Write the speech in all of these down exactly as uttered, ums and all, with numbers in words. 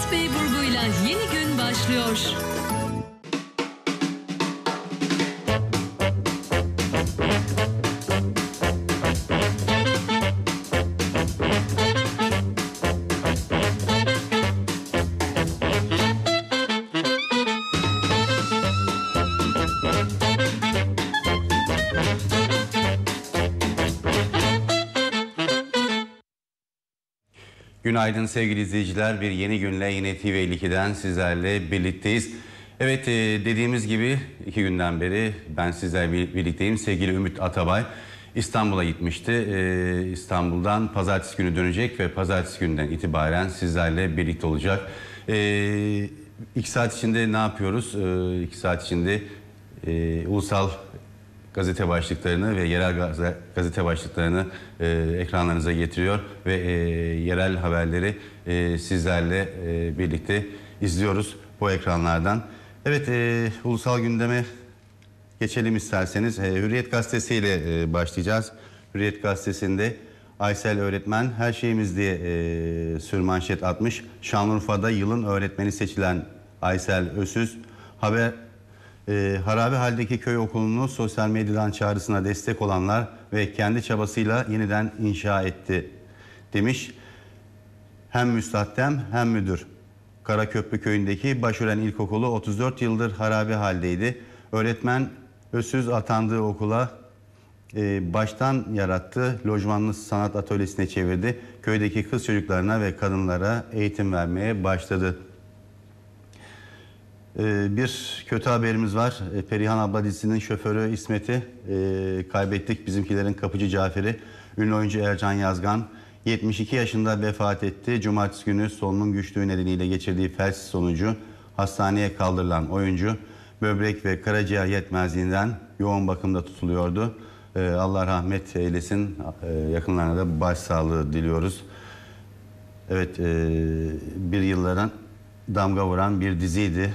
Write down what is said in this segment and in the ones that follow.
Murat Bey Burgu'yla yeni gün başlıyor. Günaydın sevgili izleyiciler. Bir yeni günle yine T V elli ikiden sizlerle birlikteyiz. Evet, dediğimiz gibi iki günden beri ben sizlerle birlikteyim. Sevgili Ümit Atabay İstanbul'a gitmişti. İstanbul'dan pazartesi günü dönecek ve pazartesi günden itibaren sizlerle birlikte olacak. İki saat içinde ne yapıyoruz? İki saat içinde ulusal gazete başlıklarını ve yerel gazete başlıklarını e, ekranlarınıza getiriyor ve e, yerel haberleri e, sizlerle e, birlikte izliyoruz bu ekranlardan. Evet, e, ulusal gündeme geçelim isterseniz. E, Hürriyet gazetesiyle e, başlayacağız. Hürriyet gazetesinde Aysel öğretmen her şeyimiz diye e, sürmanşet atmış. Şanlıurfa'da yılın öğretmeni seçilen Aysel Ösüz haber E, harabe haldeki köy okulunu sosyal medyadan çağrısına destek olanlar ve kendi çabasıyla yeniden inşa etti demiş. Hem müstahdem hem müdür. Karaköprü köyündeki Başören İlkokulu otuz dört yıldır harabe haldeydi. Öğretmen Ösüz atandığı okula e, baştan yarattı. Lojmanlı sanat atölyesine çevirdi. Köydeki kız çocuklarına ve kadınlara eğitim vermeye başladı. Bir kötü haberimiz var. Perihan abla dizisinin şoförü İsmet'i e, kaybettik. Bizimkilerin kapıcı Cafer'i. Ünlü oyuncu Ercan Yazgan yetmiş iki yaşında vefat etti. Cumartesi günü solunum güçlüğü nedeniyle geçirdiği felç sonucu hastaneye kaldırılan oyuncu böbrek ve karaciğer yetmezliğinden yoğun bakımda tutuluyordu. E, Allah rahmet eylesin. E, yakınlarına da başsağlığı diliyoruz. Evet, e, bir yılların damga vuran bir diziydi.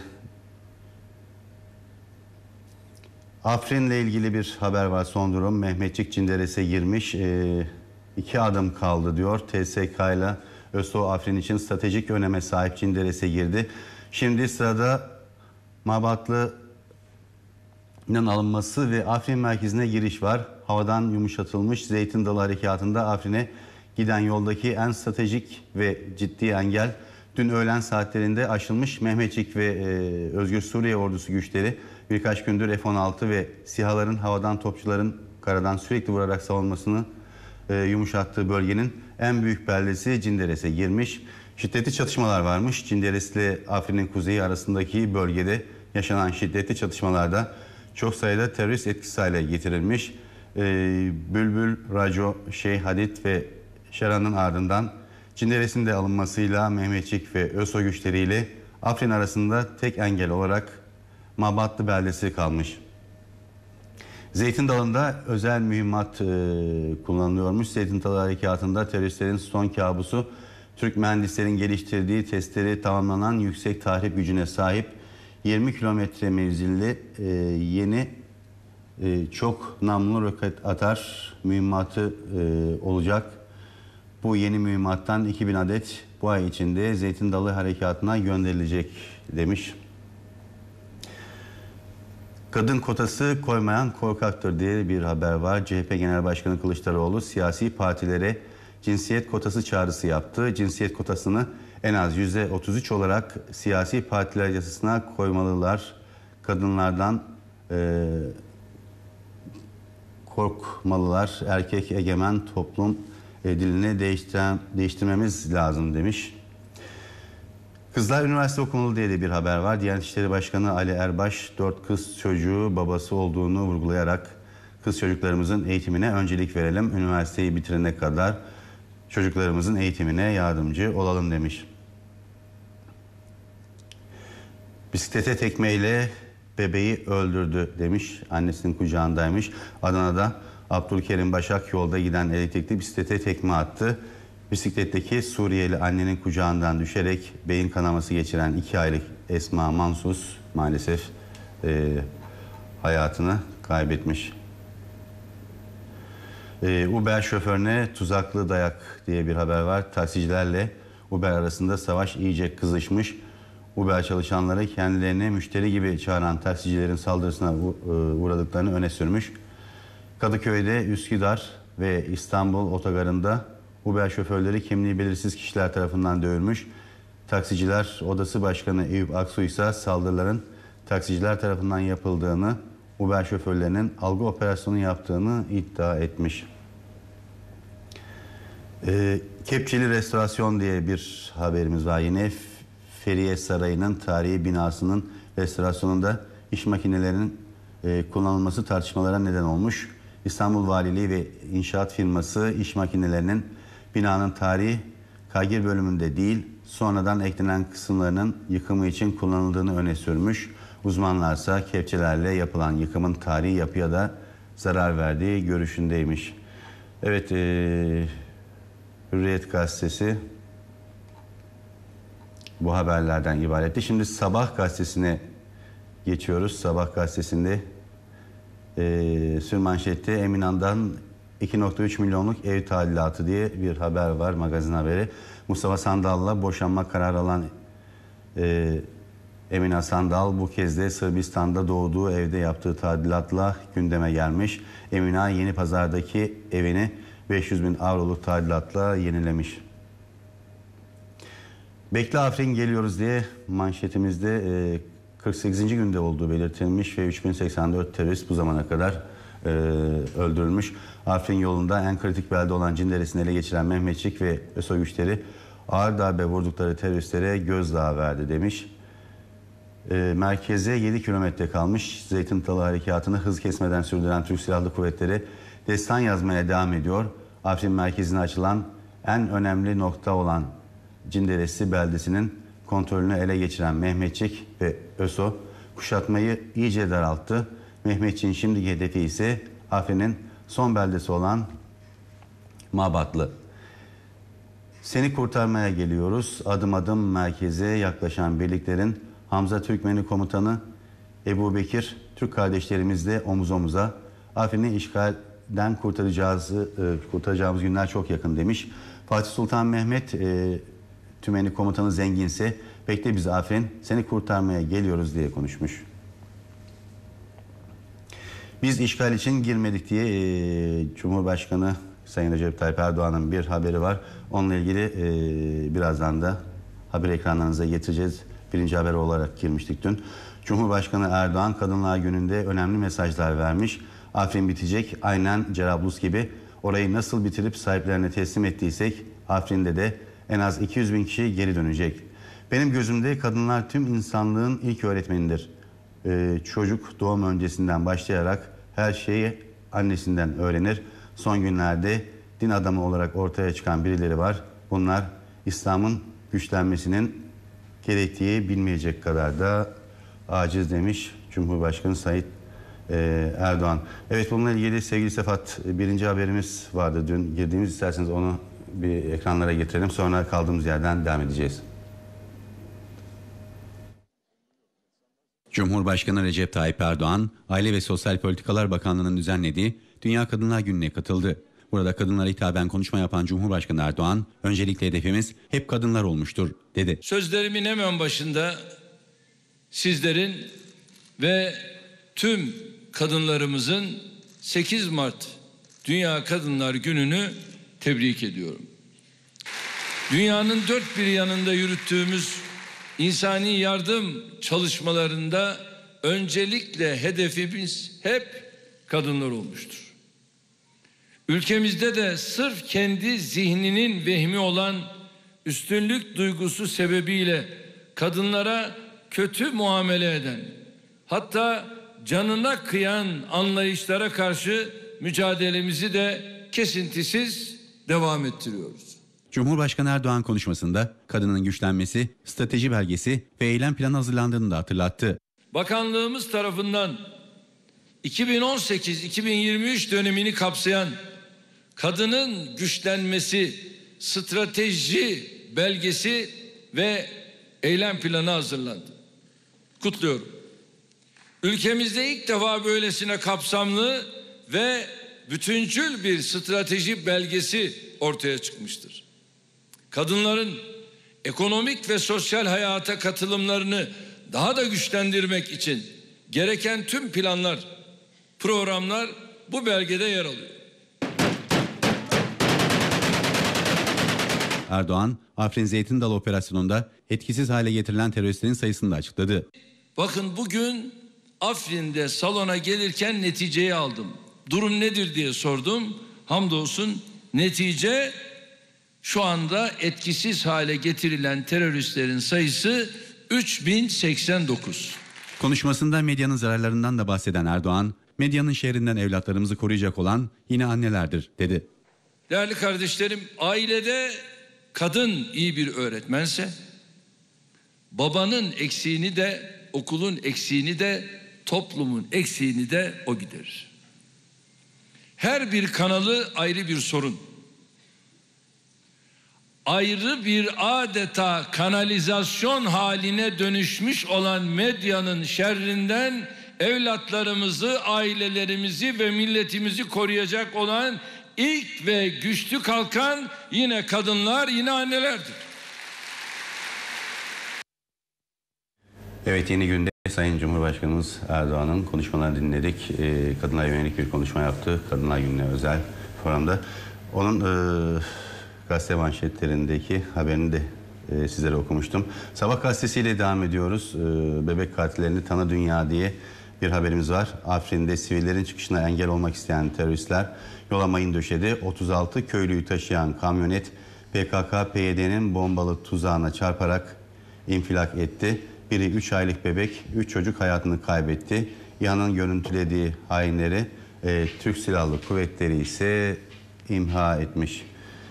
Afrin'le ilgili bir haber var, son durum. Mehmetçik Cinderes'e girmiş. E, iki adım kaldı diyor. T S K ile ÖSO Afrin için stratejik öneme sahip Cinderes'e girdi. Şimdi sırada Mabatlı'nın alınması ve Afrin merkezine giriş var. Havadan yumuşatılmış Zeytin Dalı Harekatı'nda Afrin'e giden yoldaki en stratejik ve ciddi engel dün öğlen saatlerinde aşılmış. Mehmetçik ve e, Özgür Suriye Ordusu güçleri birkaç gündür F on altı ve SİHA'ların havadan topçuların karadan sürekli vurarak savunmasını e, yumuşattığı bölgenin en büyük beldesi Cinderes'e girmiş. Şiddetli çatışmalar varmış. Cinderes ile Afrin'in kuzeyi arasındaki bölgede yaşanan şiddetli çatışmalarda çok sayıda terörist etkisi hale getirilmiş. E, Bülbül, Raco, Şeyh Hadid ve Şeran'ın ardından Cinderes'in de alınmasıyla Mehmetçik ve ÖSO güçleriyle Afrin arasında tek engel olarak Mabatlı beldesi kalmış. Zeytin Dalı'nda özel mühimmat e, kullanılıyormuş. Zeytin Dalı Harekatı'nda teröristlerin son kabusu Türk mühendislerin geliştirdiği testleri tamamlanan yüksek tahrip gücüne sahip yirmi kilometre menzilli e, yeni e, çok namlulu roket atar mühimmatı e, olacak. Bu yeni mühimmattan iki bin adet bu ay içinde Zeytin Dalı Harekatı'na gönderilecek demiş. Kadın kotası koymayan korkaktır diye bir haber var. C H P Genel Başkanı Kılıçdaroğlu siyasi partilere cinsiyet kotası çağrısı yaptı. Cinsiyet kotasını en az yüzde otuz üç olarak siyasi partiler yasasına koymalılar. Kadınlardan e, korkmalılar. Erkek egemen toplum e, dilini değiştiren, değiştirmemiz lazım demiş. Kızlar üniversite okumalı diye de bir haber var. Diyanet İşleri Başkanı Ali Erbaş dört kız çocuğu babası olduğunu vurgulayarak kız çocuklarımızın eğitimine öncelik verelim. Üniversiteyi bitirene kadar çocuklarımızın eğitimine yardımcı olalım demiş. Bisiklete tekmeyle bebeği öldürdü demiş. Annesinin kucağındaymış. Adana'da Abdülkerim Başak yolda giden elektrikli bisiklete tekme attı. Bisikletteki Suriyeli annenin kucağından düşerek beyin kanaması geçiren iki aylık Esma Mansus maalesef e, hayatını kaybetmiş. E, Uber şoförüne tuzaklı dayak diye bir haber var. Taksicilerle Uber arasında savaş iyice kızışmış. Uber çalışanları kendilerini müşteri gibi çağıran taksicilerin saldırısına uğradıklarını öne sürmüş. Kadıköy'de, Üsküdar ve İstanbul otogarında Uber şoförleri kimliği belirsiz kişiler tarafından dövülmüş. Taksiciler Odası Başkanı Eyüp Aksu ise saldırıların taksiciler tarafından yapıldığını, Uber şoförlerinin algı operasyonu yaptığını iddia etmiş. E, Kepçeli Restorasyon diye bir haberimiz var. Yine Feriye Sarayı'nın tarihi binasının restorasyonunda iş makinelerinin e, kullanılması tartışmalara neden olmuş. İstanbul Valiliği ve inşaat firması iş makinelerinin binanın tarihi kaygı bölümünde değil, sonradan eklenen kısımlarının yıkımı için kullanıldığını öne sürmüş. Uzmanlarsa kepçelerle yapılan yıkımın tarihi yapıya da zarar verdiği görüşündeymiş. Evet, e, Hürriyet Gazetesi bu haberlerden ibaretti. Şimdi Sabah gazetesine geçiyoruz. Sabah gazetesinde e, sürmanşette Eminönü'nden iki nokta üç milyonluk ev tadilatı diye bir haber var, magazin haberi. Mustafa Sandal'la boşanma kararı alan e, Emine Sandal bu kez de Sırbistan'da doğduğu evde yaptığı tadilatla gündeme gelmiş. Emine Yenipazar'daki evini beş yüz bin avroluk tadilatla yenilemiş. Bekle Afrin geliyoruz diye manşetimizde e, kırk sekizinci günde olduğu belirtilmiş ve üç bin seksen dört terörist bu zamana kadar e, öldürülmüş. Afrin yolunda en kritik belde olan Cinderes'ini ele geçiren Mehmetçik ve ÖSO güçleri ağır darbe vurdukları teröristlere gözdağı verdi demiş. E, merkeze yedi kilometre kalmış. Zeytin Dalı harekatını hız kesmeden sürdüren Türk Silahlı Kuvvetleri destan yazmaya devam ediyor. Afrin merkezine açılan en önemli nokta olan Cinderesi beldesinin kontrolünü ele geçiren Mehmetçik ve ÖSO kuşatmayı iyice daralttı. Mehmetçik'in şimdiki hedefi ise Afrin'in son beldesi olan Mabatlı. Seni kurtarmaya geliyoruz. Adım adım merkeze yaklaşan birliklerin Hamza Türkmeni komutanı Ebu Bekir, Türk kardeşlerimizle omuz omuza. Afrin'i işgalden kurtaracağız, kurtaracağımız günler çok yakın demiş. Fatih Sultan Mehmet e, Tümeni komutanı zenginse bekle bizi Afrin, seni kurtarmaya geliyoruz diye konuşmuş. Biz işgal için girmedik diye e, Cumhurbaşkanı Sayın Recep Tayyip Erdoğan'ın bir haberi var. Onunla ilgili e, birazdan da haber ekranlarınıza getireceğiz. Birinci haber olarak girmiştik dün. Cumhurbaşkanı Erdoğan Kadınlar Günü'nde önemli mesajlar vermiş. Afrin bitecek, aynen Cerablus gibi. Orayı nasıl bitirip sahiplerine teslim ettiysek Afrin'de de en az iki yüz bin kişi geri dönecek. Benim gözümde kadınlar tüm insanlığın ilk öğretmenidir. Ee, çocuk doğum öncesinden başlayarak her şeyi annesinden öğrenir. Son günlerde din adamı olarak ortaya çıkan birileri var. Bunlar İslam'ın güçlenmesinin gerektiği bilmeyecek kadar da aciz demiş Cumhurbaşkanı Sayın e, Erdoğan. Evet, bununla ilgili sevgili Sefat birinci haberimiz vardı dün girdiğimiz, isterseniz onu bir ekranlara getirelim, sonra kaldığımız yerden devam edeceğiz. Cumhurbaşkanı Recep Tayyip Erdoğan, Aile ve Sosyal Politikalar Bakanlığı'nın düzenlediği Dünya Kadınlar Günü'ne katıldı. Burada kadınlara hitaben konuşma yapan Cumhurbaşkanı Erdoğan, öncelikle hedefimiz hep kadınlar olmuştur dedi. Sözlerimin hemen başında sizlerin ve tüm kadınlarımızın sekiz Mart Dünya Kadınlar Günü'nü tebrik ediyorum. Dünyanın dört bir yanında yürüttüğümüz insani yardım çalışmalarında öncelikle hedefimiz hep kadınlar olmuştur. Ülkemizde de sırf kendi zihninin vehmi olan üstünlük duygusu sebebiyle kadınlara kötü muamele eden, hatta canına kıyan anlayışlara karşı mücadelemizi de kesintisiz devam ettiriyoruz. Cumhurbaşkanı Erdoğan konuşmasında kadının güçlenmesi, strateji belgesi ve eylem planı hazırlandığını da hatırlattı. Bakanlığımız tarafından iki bin on sekiz iki bin yirmi üç dönemini kapsayan kadının güçlenmesi strateji belgesi ve eylem planı hazırlandı. Kutluyorum. Ülkemizde ilk defa böylesine kapsamlı ve bütüncül bir strateji belgesi ortaya çıkmıştır. Kadınların ekonomik ve sosyal hayata katılımlarını daha da güçlendirmek için gereken tüm planlar, programlar bu belgede yer alıyor. Erdoğan, Afrin Zeytin Dalı operasyonunda etkisiz hale getirilen teröristlerin sayısını da açıkladı. Bakın bugün Afrin'de salona gelirken neticeyi aldım. Durum nedir diye sordum. Hamdolsun netice şu anda etkisiz hale getirilen teröristlerin sayısı üç bin seksen dokuz. Konuşmasında medyanın zararlarından da bahseden Erdoğan, medyanın şerrinden evlatlarımızı koruyacak olan yine annelerdir dedi. Değerli kardeşlerim, ailede kadın iyi bir öğretmense, babanın eksiğini de, okulun eksiğini de, toplumun eksiğini de o giderir. Her bir kanalı ayrı bir sorun. Ayrı bir adeta kanalizasyon haline dönüşmüş olan medyanın şerrinden evlatlarımızı, ailelerimizi ve milletimizi koruyacak olan ilk ve güçlü kalkan yine kadınlar, yine annelerdir. Evet, yeni günde Sayın Cumhurbaşkanımız Erdoğan'ın konuşmalarını dinledik. Ee, kadınlara yönelik bir konuşma yaptı. Kadınlar Günü'ne özel programda. Onun e, gazete manşetlerindeki haberini de e, sizlere okumuştum. Sabah gazetesiyle devam ediyoruz. E, bebek katillerini tanı dünya diye bir haberimiz var. Afrin'de sivillerin çıkışına engel olmak isteyen teröristler yola mayın döşedi. otuz altı köylüyü taşıyan kamyonet P K K P Y D'nin bombalı tuzağına çarparak infilak etti. Biri üç aylık bebek, üç çocuk hayatını kaybetti. İHA'nın görüntülediği hainleri e, Türk Silahlı Kuvvetleri ise imha etmiş.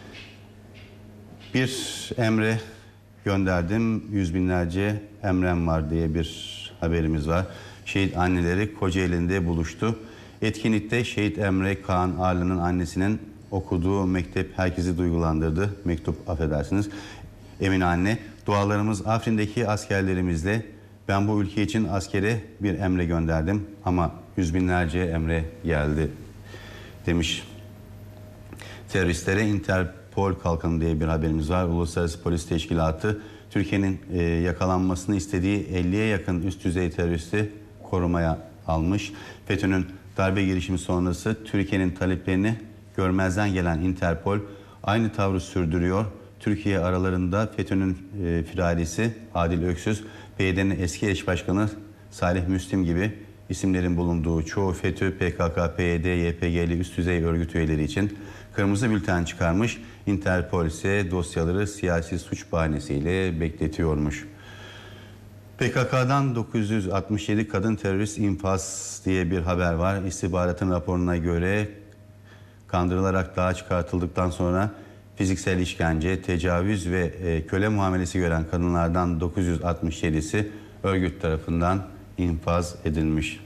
Bir emre gönderdim, yüz binlerce emrem var diye bir haberimiz var. Şehit anneleri Kocaeli'nde buluştu. Etkinlikte Şehit Emre Kaan Arlı'nın annesinin okuduğu mektep herkesi duygulandırdı. Mektup, affedersiniz. Emine anne, dualarımız Afrin'deki askerlerimizle, ben bu ülke için askere bir emre gönderdim ama yüz binlerce emre geldi demiş. Teröristlere Interpol kalkanı diye bir haberimiz var. Uluslararası Polis Teşkilatı Türkiye'nin e, yakalanmasını istediği elliye yakın üst düzey teröristi korumaya almış. FETÖ'nün darbe girişimi sonrası Türkiye'nin taleplerini görmezden gelen Interpol aynı tavrı sürdürüyor. Türkiye aralarında FETÖ'nün e, firarisi Adil Öksüz, P Y D'nin eski eş başkanı Salih Müslim gibi isimlerin bulunduğu çoğu FETÖ, P K K, P Y D, Y P G'li üst düzey örgüt üyeleri için kırmızı bülten çıkarmış. Interpol ise dosyaları siyasi suç bahanesiyle bekletiyormuş. P K K'dan dokuz yüz altmış yedi kadın terörist infaz diye bir haber var. İstihbaratın raporuna göre kandırılarak dağa çıkartıldıktan sonra fiziksel işkence, tecavüz ve e, köle muamelesi gören kadınlardan dokuz yüz altmış yedisi örgüt tarafından infaz edilmiş.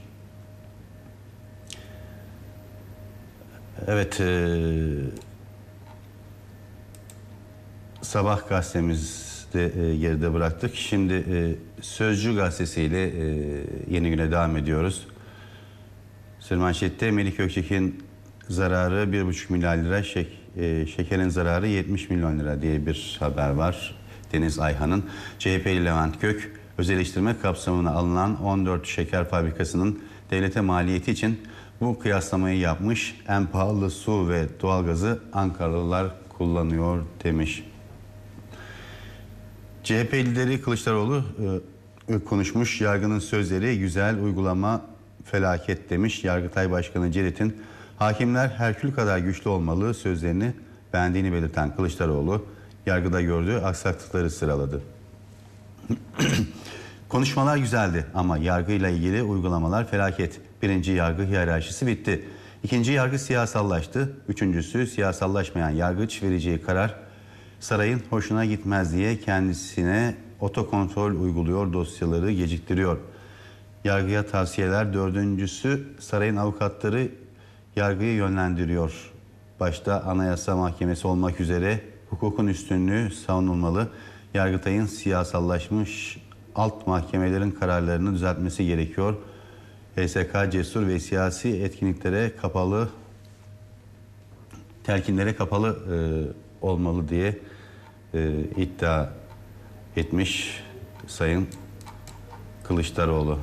Evet, e, Sabah gazetemizde e, geride bıraktık. Şimdi e, Sözcü gazetesiyle e, yeni güne devam ediyoruz. Sırmanşette Melik Gökçek'in zararı bir buçuk milyar lira, şek, e, şekerin zararı yetmiş milyon lira diye bir haber var. Deniz Ayhan'ın. C H P'li Levent Gök, özelleştirme kapsamına alınan on dört şeker fabrikasının devlete maliyeti için bu kıyaslamayı yapmış. En pahalı su ve doğalgazı Ankaralılar kullanıyor demiş. C H P lideri Kılıçdaroğlu e, konuşmuş. Yargının sözleri güzel, uygulama felaket demiş. Yargıtay Başkanı Cerit'in hakimler Herkül kadar güçlü olmalı sözlerini beğendiğini belirten Kılıçdaroğlu yargıda gördüğü aksaklıkları sıraladı. Konuşmalar güzeldi ama yargıyla ilgili uygulamalar felaket. Birinci yargı hiyerarşisi bitti. İkinci yargı siyasallaştı. Üçüncüsü siyasallaşmayan yargıç vereceği karar sarayın hoşuna gitmez diye kendisine otokontrol uyguluyor, dosyaları geciktiriyor. Yargıya tavsiyeler. Dördüncüsü sarayın avukatları yargıyı yönlendiriyor. Başta Anayasa Mahkemesi olmak üzere hukukun üstünlüğü savunulmalı. Yargıtay'ın siyasallaşmış alt mahkemelerin kararlarını düzeltmesi gerekiyor. H S K cesur ve siyasi etkinliklere kapalı, telkinlere kapalı e, olmalı diye e, iddia etmiş Sayın Kılıçdaroğlu.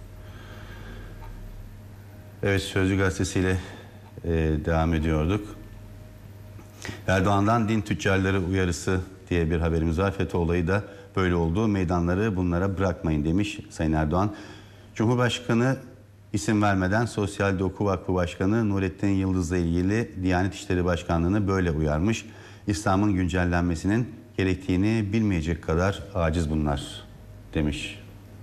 Evet, Sözcü gazetesiyle e, devam ediyorduk. Erdoğan'dan din tüccarları uyarısı diye bir haberimiz var. FETÖ olayı da böyle oldu. Meydanları bunlara bırakmayın demiş Sayın Erdoğan. Cumhurbaşkanı isim vermeden Sosyal Doku Vakfı Başkanı Nurettin Yıldız'la ilgili Diyanet İşleri Başkanlığı'nı böyle uyarmış. İslam'ın güncellenmesinin gerektiğini bilmeyecek kadar aciz bunlar demiş.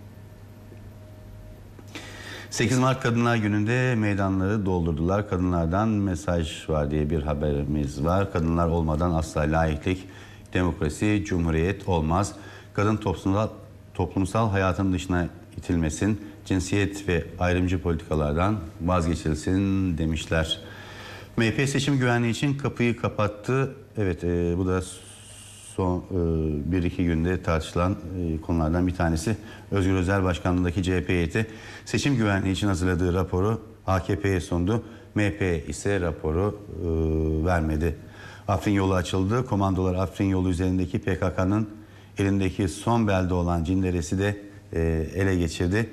sekiz Mart Kadınlar Günü'nde meydanları doldurdular. Kadınlardan mesaj var diye bir haberimiz var. Kadınlar olmadan asla laiklik, demokrasi, cumhuriyet olmaz. Kadın toplumsal, toplumsal hayatın dışına itilmesin. Cinsiyet ve ayrımcı politikalardan vazgeçilsin demişler. M H P seçim güvenliği için kapıyı kapattı. Evet, e, bu da son e, bir iki günde tartışılan e, konulardan bir tanesi. Özgür Özel Başkanlığındaki C H P heyeti seçim güvenliği için hazırladığı raporu A K P'ye sundu. M H P ise raporu e, vermedi. Afrin yolu açıldı. Komandolar Afrin yolu üzerindeki P K K'nın elindeki son belde olan Cinderes'i de e, ele geçirdi.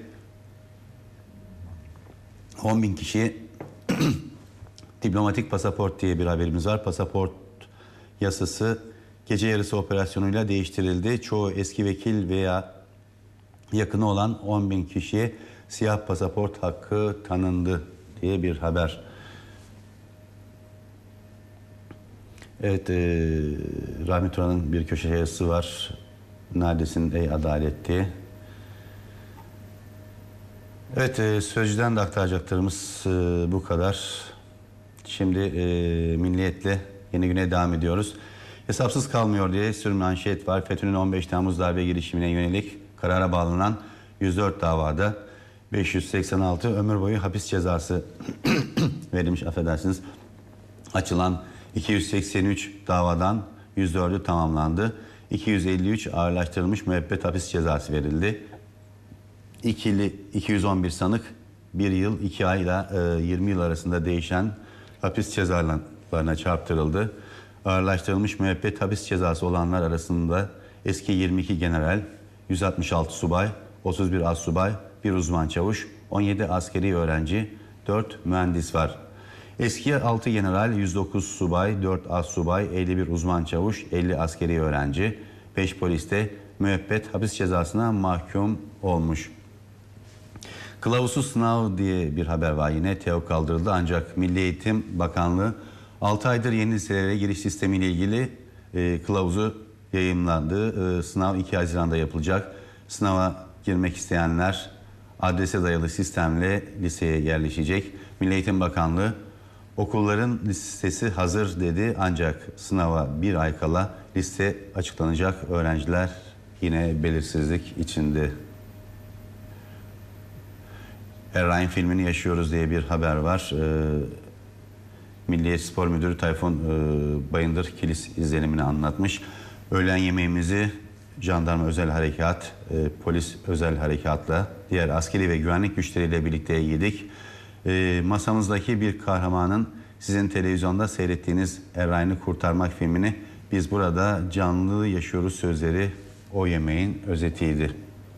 on bin kişi diplomatik pasaport diye bir haberimiz var. Pasaport yasası gece yarısı operasyonuyla değiştirildi. Çoğu eski vekil veya yakını olan on bin kişiye siyah pasaport hakkı tanındı diye bir haber. Evet, e, Rahmi Turan'ın bir köşe yazısı var. Neredesin ey adalet diye. Evet, e, Sözcü'den de aktaracaklarımız e, bu kadar. Şimdi e, Milliyet'le yeni güne devam ediyoruz. Hesapsız kalmıyor diye sürmanşet var. FETÖ'nün on beş Temmuz darbe girişimine yönelik karara bağlanan yüz dört davada beş yüz seksen altı ömür boyu hapis cezası verilmiş, affedersiniz. Açılan iki yüz seksen üç davadan yüz dördü tamamlandı. iki yüz elli üç ağırlaştırılmış müebbet hapis cezası verildi. İkili iki yüz on bir sanık bir yıl iki ayla e, yirmi yıl arasında değişen hapis cezalarına çarptırıldı. Ağırlaştırılmış müebbet hapis cezası olanlar arasında eski yirmi iki general, yüz altmış altı subay, otuz bir astsubay, bir uzman çavuş, on yedi askeri öğrenci, dört mühendis var. Eski altı general, yüz dokuz subay, dört astsubay, elli bir uzman çavuş, elli askeri öğrenci, beş polis de müebbet hapis cezasına mahkum olmuş. Kılavuzsuz sınav diye bir haber var yine. TEOK kaldırıldı ancak Milli Eğitim Bakanlığı altı aydır yeni liselere giriş sistemiyle ilgili e, kılavuzu yayımlandı. E, sınav iki Haziran'da yapılacak. Sınava girmek isteyenler adrese dayalı sistemle liseye yerleşecek. Milli Eğitim Bakanlığı okulların listesi hazır dedi ancak sınava bir ay kala liste açıklanacak. Öğrenciler yine belirsizlik içinde. Errain filmini yaşıyoruz diye bir haber var. Ee, Milliyet Spor Müdürü Tayfun e, Bayındır kilis izlenimini anlatmış. Öğlen yemeğimizi jandarma özel harekat, e, polis özel harekatla, diğer askeri ve güvenlik güçleriyle birlikte yedik. E, masamızdaki bir kahramanın sizin televizyonda seyrettiğiniz Errain'i kurtarmak filmini biz burada canlı yaşıyoruz sözleri o yemeğin özetiydi.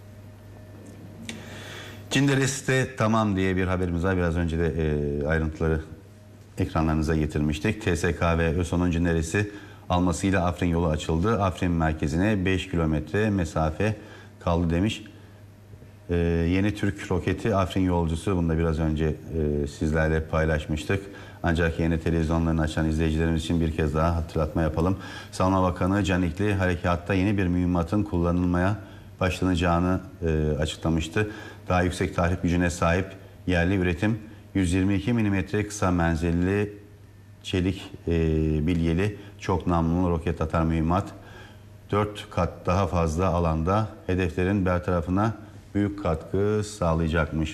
Cinderes'te tamam diye bir haberimiz var. Biraz önce de e, ayrıntıları ekranlarınıza getirmiştik. T S K ve ÖSO'nun Cinderes'i almasıyla Afrin yolu açıldı. Afrin merkezine beş kilometre mesafe kaldı demiş. E, yeni Türk roketi Afrin yolcusu, bunu da biraz önce e, sizlerle paylaşmıştık. Ancak yeni televizyonlarını açan izleyicilerimiz için bir kez daha hatırlatma yapalım. Savunma Bakanı Canikli harekatta yeni bir mühimmatın kullanılmaya başlanacağını e, açıklamıştı. Daha yüksek tahrip gücüne sahip yerli üretim yüz yirmi iki milimetre kısa menzilli çelik e, bilyeli çok namlulu roket atar mühimmat dört kat daha fazla alanda hedeflerin bertarafına büyük katkı sağlayacakmış.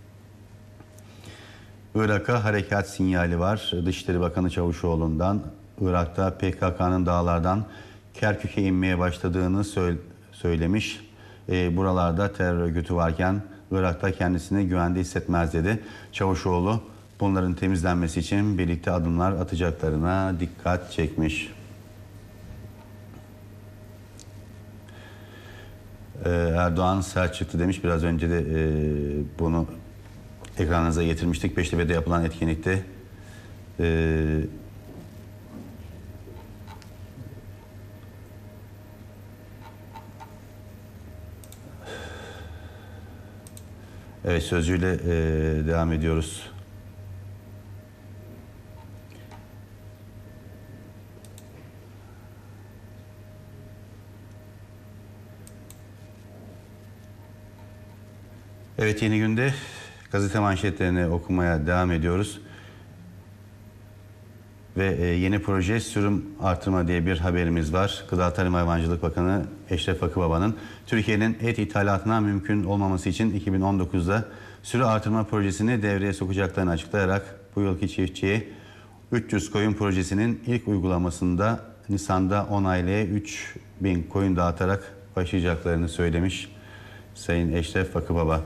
Irak'a harekat sinyali var. Dışişleri Bakanı Çavuşoğlu'ndan Irak'ta P K K'nın dağlardan Kerkük'e inmeye başladığını söylemiş. E, buralarda terör örgütü varken Irak'ta kendisini güvende hissetmez dedi. Çavuşoğlu bunların temizlenmesi için birlikte adımlar atacaklarına dikkat çekmiş. Ee, Erdoğan sert çıktı demiş. Biraz önce de e, bunu ekranınıza getirmiştik. Beştepe'de yapılan etkinlikte e, evet, sözcüyle e, devam ediyoruz. Evet, Yeni Günde gazete manşetlerini okumaya devam ediyoruz. Ve e, yeni proje sürüm artırma diye bir haberimiz var. Gıda Tarım Hayvancılık Bakanı Eşref Akıbaba'nın Türkiye'nin et ithalatına mümkün olmaması için iki bin on dokuzda sürü artırma projesini devreye sokacaklarını açıklayarak bu yılki çiftçiye üç yüz koyun projesinin ilk uygulamasında Nisan'da on aileye üç bin koyun dağıtarak başlayacaklarını söylemiş Sayın Eşref Akıbaba.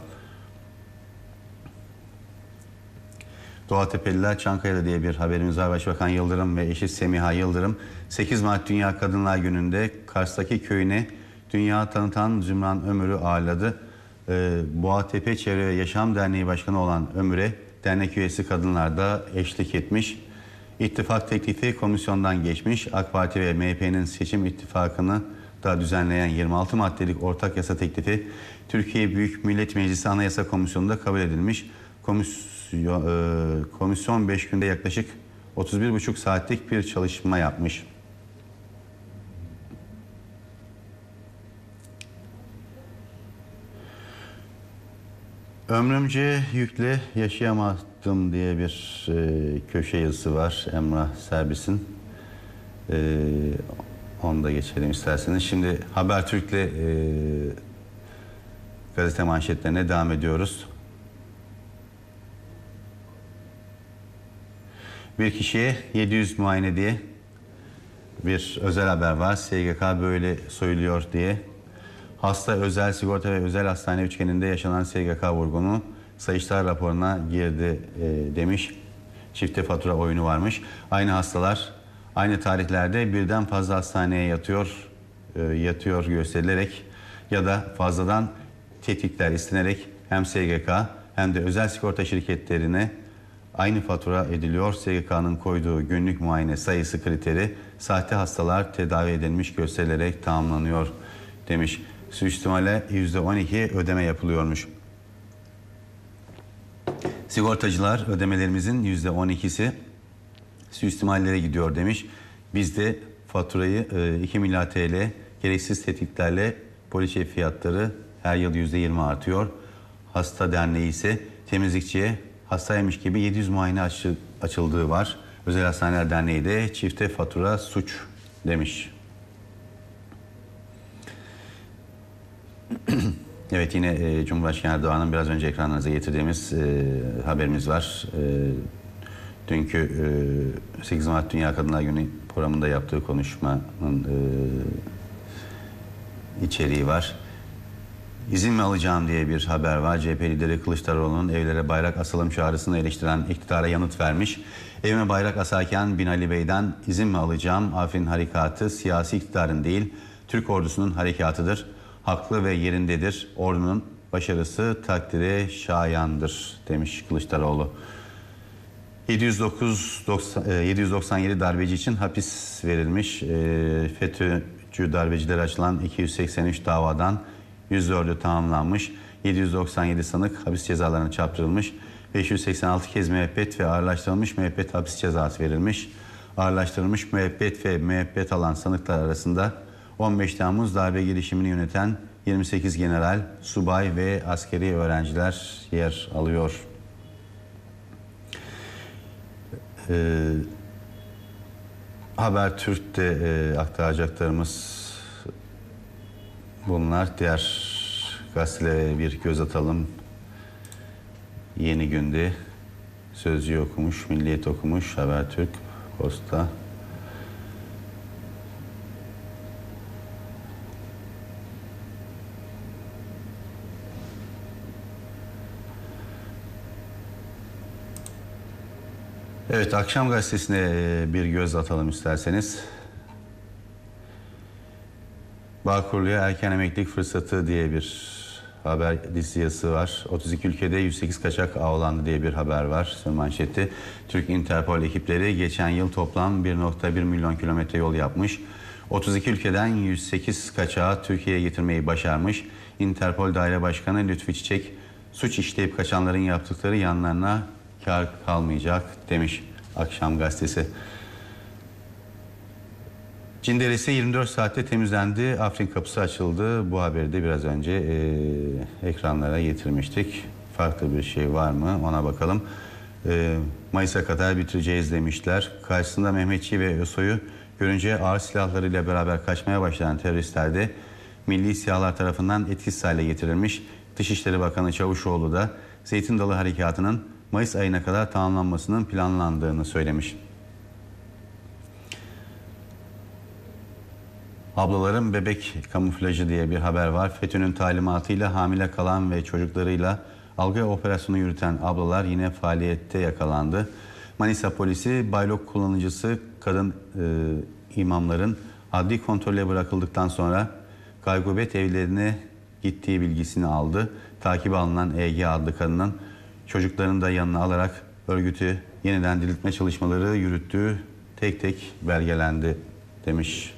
Doğatepeliler Çankaya'da diye bir haberimiz var. Başbakan Yıldırım ve eşi Semiha Yıldırım sekiz Mart Dünya Kadınlar Günü'nde Kars'taki köyüne dünya tanıtan Zümran Ömür'ü ağırladı. Ee, Boğatepe Çevre ve Yaşam Derneği Başkanı olan Ömür'e dernek üyesi kadınlar da eşlik etmiş. İttifak teklifi komisyondan geçmiş. AK Parti ve M H P'nin seçim ittifakını da düzenleyen yirmi altı maddelik ortak yasa teklifi Türkiye Büyük Millet Meclisi Anayasa Komisyonu'nda kabul edilmiş. Komisyon, e, komisyon beş günde yaklaşık otuz bir buçuk saatlik bir çalışma yapmış. Ömrümce yükle yaşayamadım diye bir e, köşe yazısı var Emrah Serbis'in. E, onu da geçelim isterseniz. Şimdi Habertürk'le e, gazete manşetlerine devam ediyoruz. Bir kişiye yedi yüz muayene diye bir özel haber var. S G K böyle soyuluyor diye. Hasta, özel sigorta ve özel hastane üçgeninde yaşanan S G K vurgunu Sayıştay raporuna girdi e, demiş. Çifte fatura oyunu varmış. Aynı hastalar aynı tarihlerde birden fazla hastaneye yatıyor, e, yatıyor gösterilerek ya da fazladan tetkikler istenerek hem S G K hem de özel sigorta şirketlerine aynı fatura ediliyor. S G K'nın koyduğu günlük muayene sayısı kriteri sahte hastalar tedavi edilmiş gösterilerek tamamlanıyor demiş. Suistimale yüzde on iki ödeme yapılıyormuş. Sigortacılar ödemelerimizin yüzde on ikisi suistimallere gidiyor demiş. Biz de faturayı iki milyar T L gereksiz tetkiklerle poliçe fiyatları her yıl yüzde yirmi artıyor. Hasta derneği ise temizlikçiye hastaymış gibi yedi yüz muayene açı, açıldığı var. Özel Hastaneler Derneği de çifte fatura suç demiş. Evet, yine e, Cumhurbaşkanı Erdoğan'ın biraz önce ekranlarınıza getirdiğimiz e, haberimiz var. E, dünkü e, sekiz Mart Dünya Kadınlar Günü programında yaptığı konuşmanın e, içeriği var. İzin mi alacağım diye bir haber var. C H P lideri Kılıçdaroğlu'nun evlere bayrak asalım çağrısını eleştiren iktidara yanıt vermiş. Evime bayrak asarken Binali Bey'den izin mi alacağım? Afrin harekatı siyasi iktidarın değil, Türk ordusunun harekatıdır. Haklı ve yerindedir. Ordunun başarısı takdire şayandır demiş Kılıçdaroğlu. yedi yüz dokuz, yedi yüz doksan yedi darbeci için hapis verilmiş. FETÖ'cü darbecilere açılan iki yüz seksen üç davadan yüz dördü tamamlanmış. yedi yüz doksan yedi sanık hapis cezalarına çarptırılmış. beş yüz seksen altı kez müebbet ve ağırlaştırılmış müebbet hapis cezası verilmiş. Ağırlaştırılmış müebbet ve müebbet alan sanıklar arasında on beş Temmuz darbe girişimini yöneten yirmi sekiz general, subay ve askeri öğrenciler yer alıyor. Ee, Habertürk'te e, aktaracaklarımız bunlar. Diğer gazetelere bir göz atalım. Yeni Günde, Sözcü okumuş, Milliyet okumuş, Habertürk, Posta. Evet, Akşam Gazetesi'ne bir göz atalım isterseniz. Bağkurlu'ya erken emeklilik fırsatı diye bir haber dizisi var. otuz iki ülkede yüz sekiz kaçak avlandı diye bir haber var. Manşette Türk Interpol ekipleri geçen yıl toplam bir nokta bir milyon kilometre yol yapmış. otuz iki ülkeden yüz sekiz kaçağı Türkiye'ye getirmeyi başarmış. Interpol Daire Başkanı Lütfi Çiçek, suç işleyip kaçanların yaptıkları yanlarına kar kalmayacak demiş Akşam Gazetesi. Cin Deresi yirmi dört saatte temizlendi. Afrin kapısı açıldı. Bu haberi de biraz önce e, ekranlara getirmiştik. Farklı bir şey var mı ona bakalım. E, Mayıs'a kadar bitireceğiz demişler. Karşısında Mehmetçi ve ÖSO'yu görünce ağır silahlarıyla beraber kaçmaya başlayan teröristler de milli siyahlar tarafından etkisiz hale getirilmiş. Dışişleri Bakanı Çavuşoğlu da Zeytin Dalı Harekatı'nın Mayıs ayına kadar tamamlanmasının planlandığını söylemiş. Ablaların bebek kamuflajı diye bir haber var. FETÖ'nün talimatıyla hamile kalan ve çocuklarıyla algı operasyonu yürüten ablalar yine faaliyette yakalandı. Manisa polisi baylok kullanıcısı kadın e, imamların adli kontrole bırakıldıktan sonra gaygubet evlerine gittiği bilgisini aldı. Takibe alınan E G adlı kadının çocuklarını da yanına alarak örgütü yeniden diriltme çalışmaları yürüttüğü tek tek belgelendi demiş.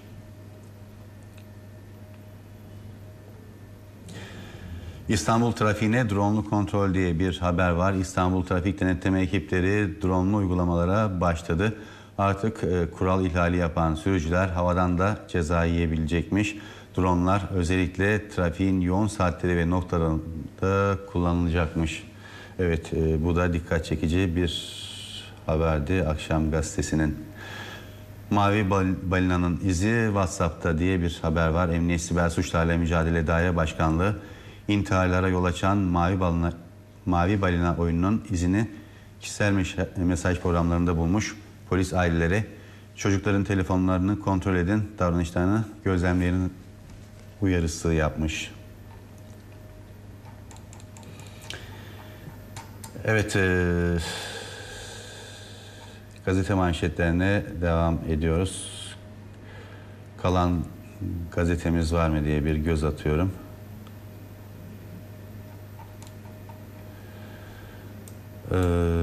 İstanbul trafiğine dronlu kontrol diye bir haber var. İstanbul Trafik Denetleme ekipleri dronlu uygulamalara başladı. Artık e, kural ihlali yapan sürücüler havadan da ceza yiyebilecekmiş. Dronlar özellikle trafiğin yoğun saatleri ve noktalarında kullanılacakmış. Evet, e, bu da dikkat çekici bir haberdi Akşam Gazetesi'nin. Mavi balinanın izi WhatsApp'ta diye bir haber var. Emniyet Siber Suçlarla Mücadele Daire Başkanlığı İntiharlara yol açan Mavi Balina, Mavi Balina oyununun izini kişisel mesaj programlarında bulmuş. Polis ailelere çocukların telefonlarını kontrol edin, davranışlarını gözlemleyin uyarısı yapmış. Evet, e, gazete manşetlerine devam ediyoruz. Kalan gazetemiz var mı diye bir göz atıyorum. Ee,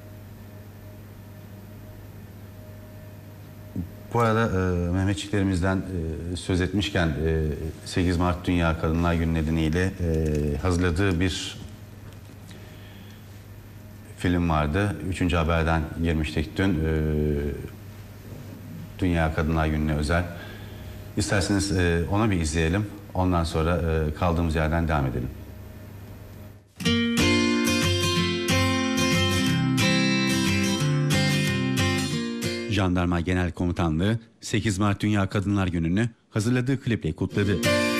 bu arada e, Mehmetçiklerimizden e, söz etmişken e, sekiz Mart Dünya Kadınlar Günü nedeniyle e, hazırladığı bir film vardı. Üçüncü haberden girmiştik dün. E, Dünya Kadınlar Günü'ne özel. İsterseniz e, onu bir izleyelim. Ondan sonra e, kaldığımız yerden devam edelim. Jandarma Genel Komutanlığı sekiz Mart Dünya Kadınlar Günü'nü hazırladığı kliple kutladı.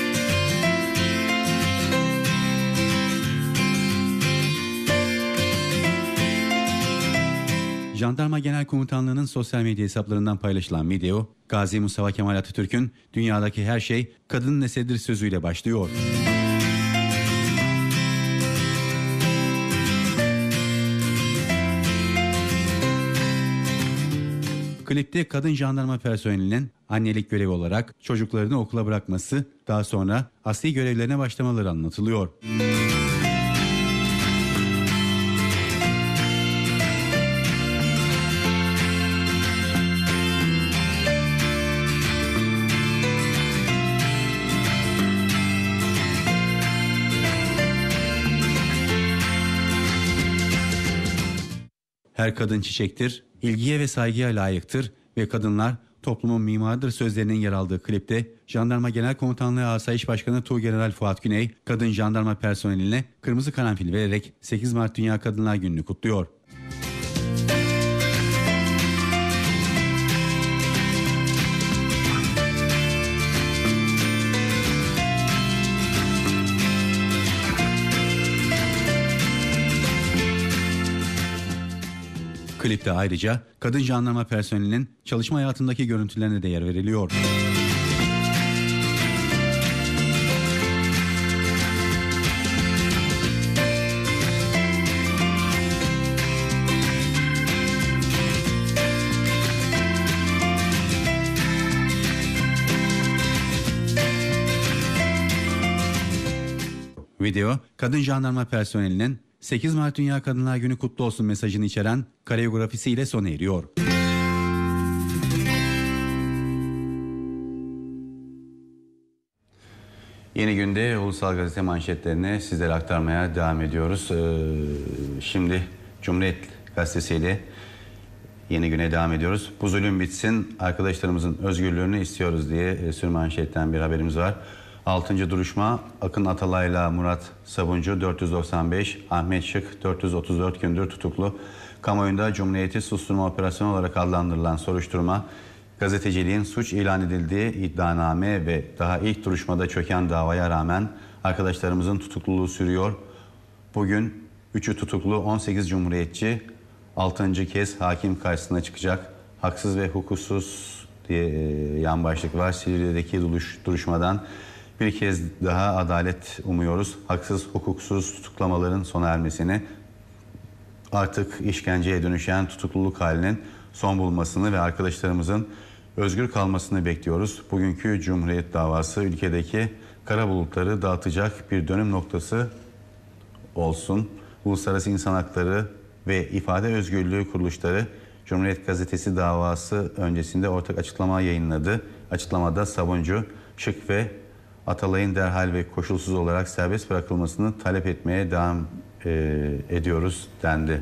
Jandarma Genel Komutanlığı'nın sosyal medya hesaplarından paylaşılan video, Gazi Mustafa Kemal Atatürk'ün "Dünyadaki her şey kadının eseridir" sözüyle başlıyor. Klipte kadın jandarma personelinin annelik görevi olarak çocuklarını okula bırakması, daha sonra asli görevlerine başlamaları anlatılıyor. Her kadın çiçektir, ilgiye ve saygıya layıktır ve kadınlar toplumun mimarıdır sözlerinin yer aldığı klipte Jandarma Genel Komutanlığı Asayiş Başkanı Tuğgeneral Fuat Güney, kadın jandarma personeline kırmızı karanfil vererek sekiz Mart Dünya Kadınlar Günü'nü kutluyor. Klipte ayrıca kadın jandarma personelinin çalışma hayatındaki görüntülerine de yer veriliyor. Video, kadın jandarma personelinin sekiz Mart Dünya Kadınlar Günü kutlu olsun mesajını içeren koreografisiyle sona eriyor. Yeni günde Ulusal Gazete manşetlerini sizlere aktarmaya devam ediyoruz. Ee, şimdi Cumhuriyet Gazetesi ile Yeni Güne devam ediyoruz. Bu zulüm bitsin, arkadaşlarımızın özgürlüğünü istiyoruz diye e, sürmanşetten bir haberimiz var. altıncı duruşma Akın Atalay'la Murat Sabuncu dört yüz doksan beş, Ahmet Şık dört yüz otuz dört gündür tutuklu. Kamuoyunda Cumhuriyeti susturma operasyonu olarak adlandırılan soruşturma, gazeteciliğin suç ilan edildiği iddianame ve daha ilk duruşmada çöken davaya rağmen arkadaşlarımızın tutukluluğu sürüyor. Bugün üçü tutuklu on sekiz cumhuriyetçi altıncı kez hakim karşısına çıkacak. Haksız ve hukuksuz diye e, yan başlık var. Silivri'deki duruş, duruşmadan bir kez daha adalet umuyoruz. Haksız, hukuksuz tutuklamaların sona ermesini, artık işkenceye dönüşen tutukluluk halinin son bulmasını ve arkadaşlarımızın özgür kalmasını bekliyoruz. Bugünkü Cumhuriyet davası ülkedeki kara bulutları dağıtacak bir dönüm noktası olsun. Uluslararası İnsan Hakları ve İfade Özgürlüğü kuruluşları Cumhuriyet Gazetesi davası öncesinde ortak açıklama yayınladı. Açıklamada Sabuncu, Şık ve Atalay'ın derhal ve koşulsuz olarak serbest bırakılmasını talep etmeye devam e, ediyoruz dendi.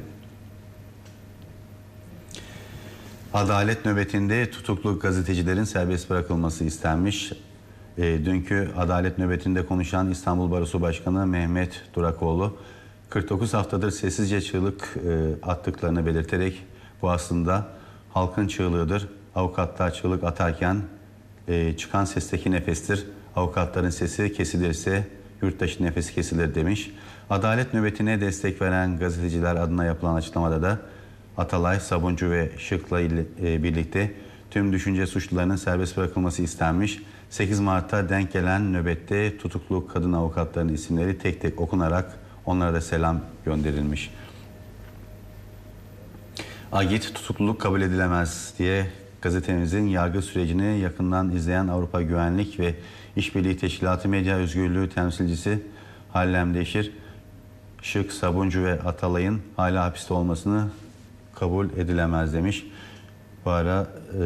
Adalet nöbetinde tutuklu gazetecilerin serbest bırakılması istenmiş. E, dünkü adalet nöbetinde konuşan İstanbul Barosu Başkanı Mehmet Durakoğlu, kırk dokuz haftadır sessizce çığlık e, attıklarını belirterek bu aslında halkın çığlığıdır. Avukatlar çığlık atarken e, çıkan sesteki nefestir. Avukatların sesi kesilirse yurttaşın nefesi kesilir demiş. Adalet nöbetine destek veren gazeteciler adına yapılan açıklamada da Atalay, Sabuncu ve Şık'la e, birlikte tüm düşünce suçlularının serbest bırakılması istenmiş. sekiz Mart'ta denk gelen nöbette tutuklu kadın avukatların isimleri tek tek okunarak onlara da selam gönderilmiş. Agit tutukluluk kabul edilemez diye gazetemizin yargı sürecini yakından izleyen Avrupa Güvenlik ve İşbirliği Teşkilatı Medya Özgürlüğü temsilcisi Hallem Deşir, Şık, Sabuncu ve Atalay'ın hala hapiste olmasını kabul edilemez demiş. Bu ara e,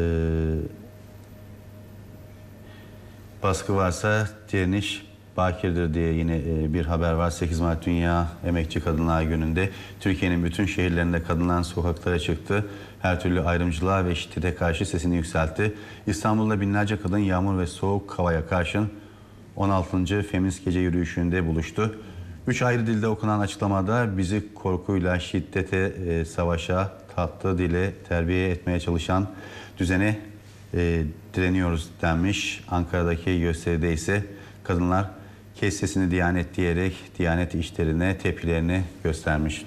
baskı varsa direniş bakirdir diye yine e, bir haber var. sekiz Mart Dünya Emekçi Kadınlar Günü'nde Türkiye'nin bütün şehirlerinde kadınlar sokaklara çıktı. Her türlü ayrımcılığa ve şiddete karşı sesini yükseltti. İstanbul'da binlerce kadın yağmur ve soğuk havaya karşın on altıncı Feminist Gece Yürüyüşü'nde buluştu. Üç ayrı dilde okunan açıklamada bizi korkuyla, şiddete, e, savaşa, tatlı dile terbiye etmeye çalışan düzene e, direniyoruz denmiş. Ankara'daki gösteride ise kadınlar kes sesini Diyanet diyerek Diyanet işlerine tepkilerini göstermiş.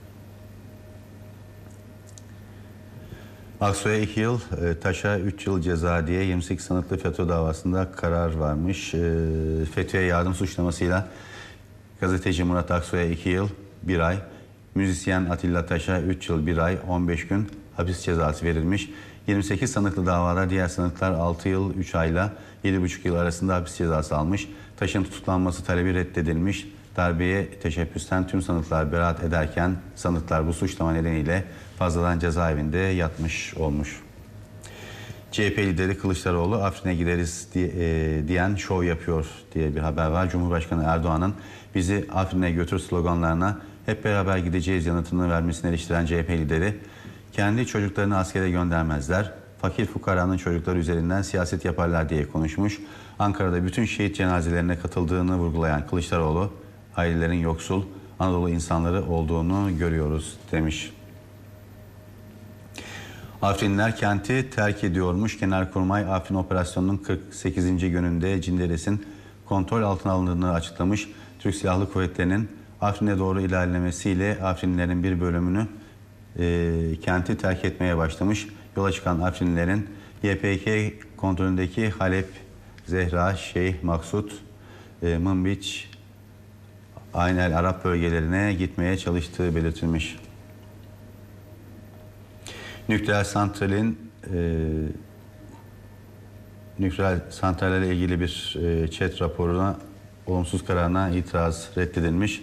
Aksoy'a iki yıl, Taş'a üç yıl ceza diye yirmi sekiz sanıklı FETÖ davasında karar varmış. FETÖ'ye yardım suçlamasıyla gazeteci Murat Aksoy'a iki yıl bir ay, müzisyen Atilla Taş'a üç yıl bir ay on beş gün hapis cezası verilmiş. yirmi sekiz sanıklı davada diğer sanıklar altı yıl üç ayla yedi buçuk yıl arasında hapis cezası almış. Taş'ın tutuklanması talebi reddedilmiş. Darbeye teşebbüsten tüm sanıklar beraat ederken sanıklar bu suçlama nedeniyle fazladan cezaevinde yatmış olmuş. C H P lideri Kılıçdaroğlu Afrin'e gideriz diye, e, diyen şov yapıyor diye bir haber var. Cumhurbaşkanı Erdoğan'ın bizi Afrin'e götür sloganlarına hep beraber gideceğiz yanıtını vermesini eleştiren C H P lideri, kendi çocuklarını askere göndermezler, fakir fukaranın çocukları üzerinden siyaset yaparlar diye konuşmuş. Ankara'da bütün şehit cenazelerine katıldığını vurgulayan Kılıçdaroğlu, ailelerin yoksul Anadolu insanları olduğunu görüyoruz demiş. Afrinliler kenti terk ediyormuş. Genelkurmay Afrin operasyonunun kırk sekizinci gününde Cinderes'in kontrol altına alındığını açıklamış. Türk Silahlı Kuvvetleri'nin Afrin'e doğru ilerlemesiyle Afrinlilerin bir bölümünü e, kenti terk etmeye başlamış. Yola çıkan Afrinlilerin Y P G kontrolündeki Halep, Zehra, Şeyh Maksut, e, Mınbiç, Ayn el Arap bölgelerine gitmeye çalıştığı belirtilmiş. Nükleer santralin e, nükleer santrallerle ilgili bir e, chat raporuna olumsuz kararına itiraz reddedilmiş.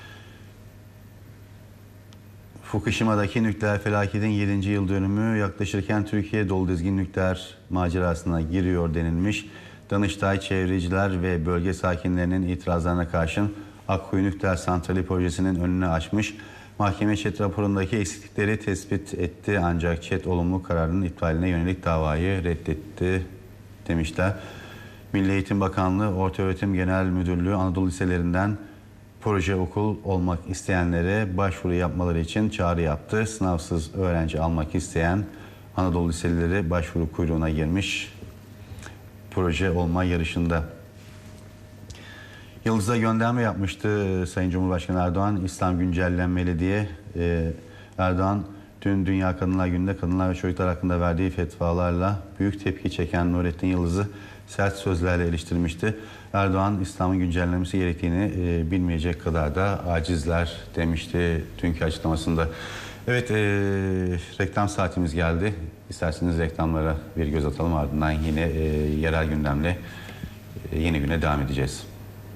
Fukushima'daki nükleer felaketin yedinci yıl dönümü yaklaşırken Türkiye dolu dizgin nükleer macerasına giriyor denilmiş. Danıştay çevreciler ve bölge sakinlerinin itirazlarına karşın Akkuyu Nükleer Santrali projesinin önünü açmış. Mahkeme ÇED raporundaki eksiklikleri tespit etti ancak ÇED olumlu kararının iptaline yönelik davayı reddetti demişler. Milli Eğitim Bakanlığı Ortaöğretim Genel Müdürlüğü Anadolu liselerinden proje okul olmak isteyenlere başvuru yapmaları için çağrı yaptı. Sınavsız öğrenci almak isteyen Anadolu liseleri başvuru kuyruğuna girmiş proje olma yarışında. Yıldız'a gönderme yapmıştı Sayın Cumhurbaşkanı Erdoğan, İslam güncellenmeli diye. Ee, Erdoğan dün Dünya Kadınlar Günü'nde kadınlar ve çocuklar hakkında verdiği fetvalarla büyük tepki çeken Nurettin Yıldız'ı sert sözlerle eleştirmişti. Erdoğan İslam'ın güncellenmesi gerektiğini e, bilmeyecek kadar da acizler demişti dünkü açıklamasında. Evet, e, reklam saatimiz geldi. İsterseniz reklamlara bir göz atalım, ardından yine e, yerel gündemle e, yeni güne devam edeceğiz.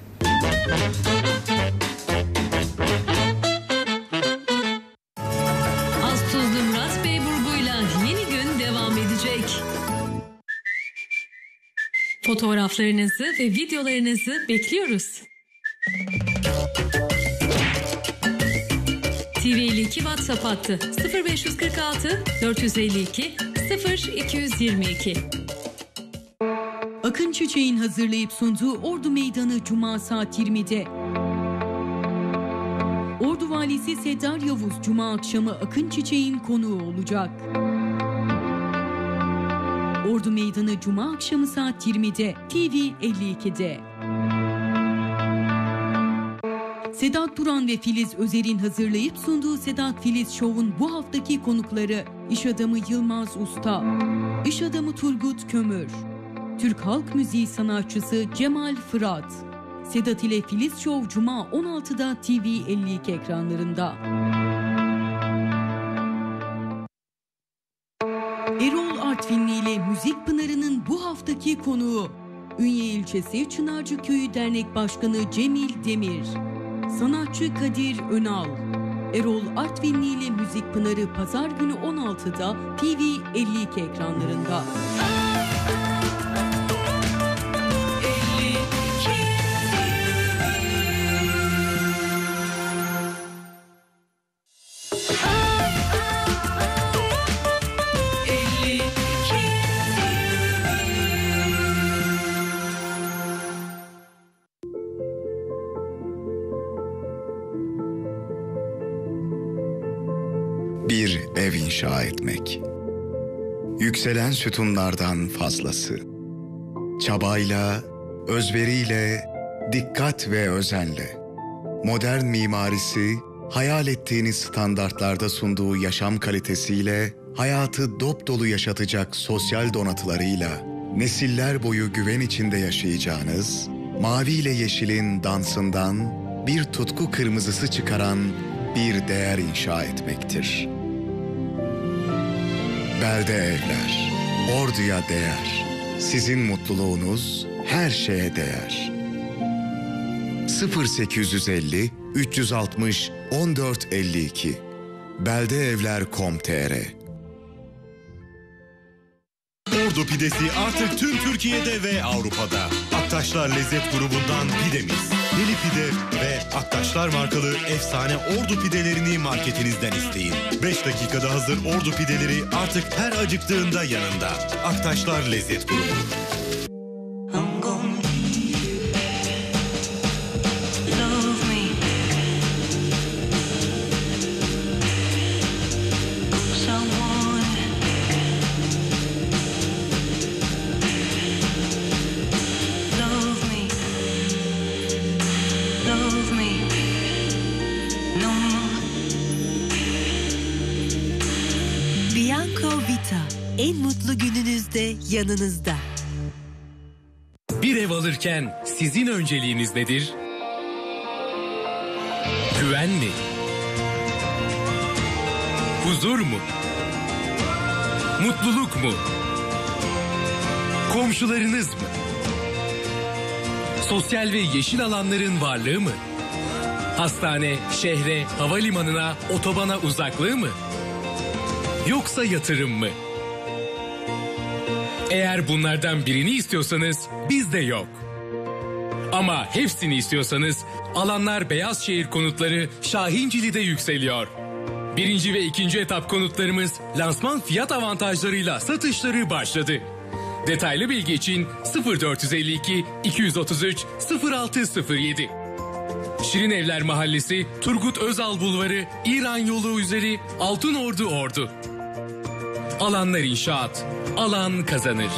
Az tuzlu Murat Bey burguyla yeni gün devam edecek. Fotoğraflarınızı ve videolarınızı bekliyoruz. T V elli iki WhatsApp hattı sıfır beş kırk altı dört yüz elli iki sıfır iki yüz yirmi iki. Akın Çiçek'in hazırlayıp sunduğu Ordu Meydanı Cuma saat yirmide. Ordu Valisi Seddar Yavuz Cuma akşamı Akın Çiçek'in konuğu olacak. Ordu Meydanı Cuma akşamı saat yirmide T V elli ikide. Sedat Duran ve Filiz Özer'in hazırlayıp sunduğu Sedat Filiz Show'un bu haftaki konukları iş adamı Yılmaz Usta, iş adamı Turgut Kömür, Türk halk müziği sanatçısı Cemal Fırat. Sedat ile Filiz Show Cuma on altıda T V elli iki ekranlarında. Erol Artvinli ile Müzik Pınarı'nın bu haftaki konuğu Ünye ilçesi Çınarcı Köyü Dernek Başkanı Cemil Demir, sanatçı Kadir Önal. Erol Artvinli ile Müzik Pınarı pazar günü on altıda T V elli iki ekranlarında. Bir ev inşa etmek. Yükselen sütunlardan fazlası. Çabayla, özveriyle, dikkat ve özenle. Modern mimarisi, hayal ettiğiniz standartlarda sunduğu yaşam kalitesiyle, hayatı dop dolu yaşatacak sosyal donatılarıyla, nesiller boyu güven içinde yaşayacağınız, mavi ile yeşilin dansından bir tutku kırmızısı çıkaran bir değer inşa etmektir. Belde Evler, Ordu'ya değer. Sizin mutluluğunuz her şeye değer. sıfır sekiz yüz elli üç yüz altmış on dört elli iki beldeevler nokta com nokta tr. Ordu pidesi artık tüm Türkiye'de ve Avrupa'da. Aktaşlar Lezzet grubundan pidemiz. Deli Pide ve Aktaşlar markalı efsane Ordu pidelerini marketinizden isteyin. beş dakikada hazır Ordu pideleri artık her acıktığında yanında. Aktaşlar Lezzet grubu. En mutlu gününüzde yanınızda. Bir ev alırken sizin önceliğiniz nedir? Güven mi? Huzur mu? Mutluluk mu? Komşularınız mı? Sosyal ve yeşil alanların varlığı mı? Hastane, şehre, havalimanına, otobana uzaklığı mı? Yoksa yatırım mı? Eğer bunlardan birini istiyorsanız bizde yok. Ama hepsini istiyorsanız Alanlar Beyazşehir Konutları Şahincili'de yükseliyor. Birinci ve ikinci etap konutlarımız lansman fiyat avantajlarıyla satışları başladı. Detaylı bilgi için sıfır dört elli iki iki otuz üç sıfır altı sıfır yedi. Şirin Evler Mahallesi, Turgut Özal Bulvarı, İran Yolu üzeri Altınordu Ordu. Alanlar İnşaat, alan kazanır.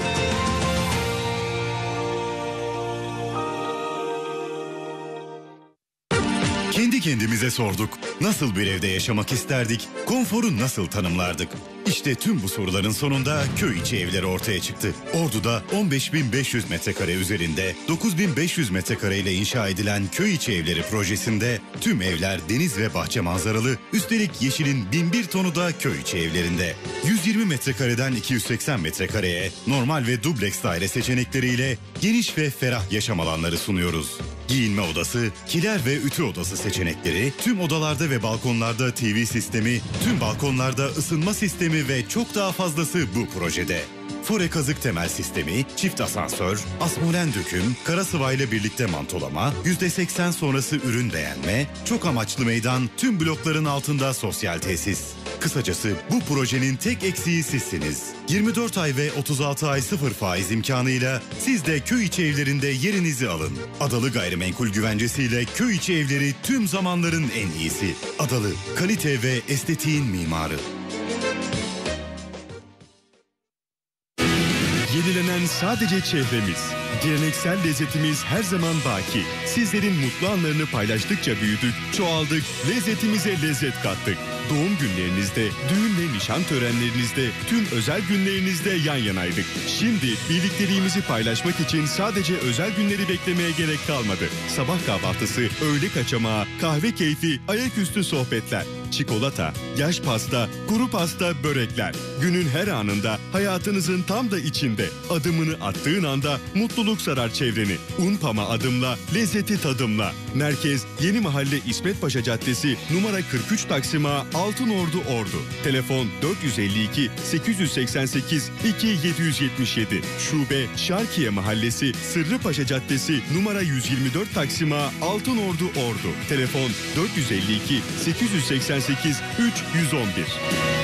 Kendi kendimize sorduk. Nasıl bir evde yaşamak isterdik? Konforu nasıl tanımlardık? İşte tüm bu soruların sonunda köy içi evleri ortaya çıktı. Ordu'da on beş bin beş yüz metrekare üzerinde dokuz bin beş yüz metrekare ile inşa edilen köy içi evleri projesinde tüm evler deniz ve bahçe manzaralı, üstelik yeşilin bin bir tonu da köy içi evlerinde. yüz yirmi metrekareden iki yüz seksen metrekareye normal ve dubleks daire seçenekleriyle geniş ve ferah yaşam alanları sunuyoruz. Giyinme odası, kiler ve ütü odası seçenekleri, tüm odalarda ve balkonlarda T V sistemi, tüm balkonlarda ısınma sistemi ve çok daha fazlası bu projede. Fore kazık temel sistemi, çift asansör, asmolen döküm, kara sıvayla birlikte mantolama, yüzde seksen sonrası ürün beğenme, çok amaçlı meydan, tüm blokların altında sosyal tesis. Kısacası bu projenin tek eksiği sizsiniz. yirmi dört ay ve otuz altı ay sıfır faiz imkanıyla siz de köy içi evlerinde yerinizi alın. Adalı Gayrimenkul Güvencesiyle köy içi evleri tüm zamanların en iyisi. Adalı, kalite ve estetiğin mimarı. Yenilenen sadece çehremiz. Geleneksel lezzetimiz her zaman baki. Sizlerin mutlu anlarını paylaştıkça büyüdük, çoğaldık, lezzetimize lezzet kattık. Doğum günlerinizde, düğün ve nişan törenlerinizde, tüm özel günlerinizde yan yanaydık. Şimdi birlikteliğimizi paylaşmak için sadece özel günleri beklemeye gerek kalmadı. Sabah kahvaltısı, öğle kaçamağı, kahve keyfi, ayaküstü sohbetler, çikolata, yaş pasta, kuru pasta, börekler. Günün her anında, hayatınızın tam da içinde. Adımını attığın anda mutluluk sarar çevreni. Unpama adımla, lezzeti tadımla. Merkez Yeni Mahalle İsmet Paşa Caddesi numara kırk üç Taksim A, Altınordu Ordu. Telefon dört yüz elli iki sekiz yüz seksen sekiz iki yedi yüz yetmiş yedi. Şube Şarkiye Mahallesi Sırrıpaşa Caddesi numara yüz yirmi dört Taksim A, Altınordu Ordu. Telefon dört yüz elli iki sekiz yüz seksen sekiz üç yüz on bir.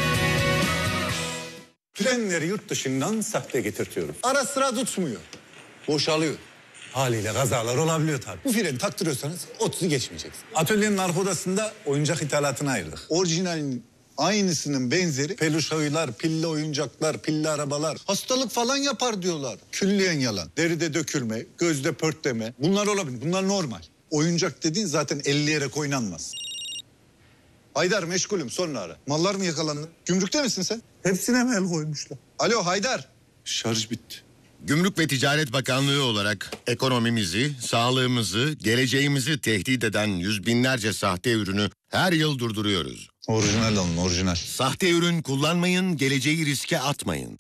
Frenleri yurt dışından sahte getirtiyoruz. Ara sıra tutmuyor. Boşalıyor. Haliyle kazalar olabiliyor tabii. Bu freni taktırıyorsanız otuzu geçmeyeceksin. Atölyenin arka odasında oyuncak ithalatını ayırdık. Orijinalinin aynısının benzeri peluş oyunlar, pilli oyuncaklar, pilli arabalar. Hastalık falan yapar diyorlar. Külliyen yalan. Deride dökülme, gözde pörtleme. Bunlar olabilir. Bunlar normal. Oyuncak dediğin zaten elleyerek oynanmaz. Haydar meşgulüm, sonra ara. Mallar mı yakalandı? Gümrükte misin sen? Hepsine mi el koymuşlar? Alo Haydar. Şarj bitti. Gümrük ve Ticaret Bakanlığı olarak ekonomimizi, sağlığımızı, geleceğimizi tehdit eden yüz binlerce sahte ürünü her yıl durduruyoruz. Orijinal alın, orijinal. Sahte ürün kullanmayın, geleceği riske atmayın.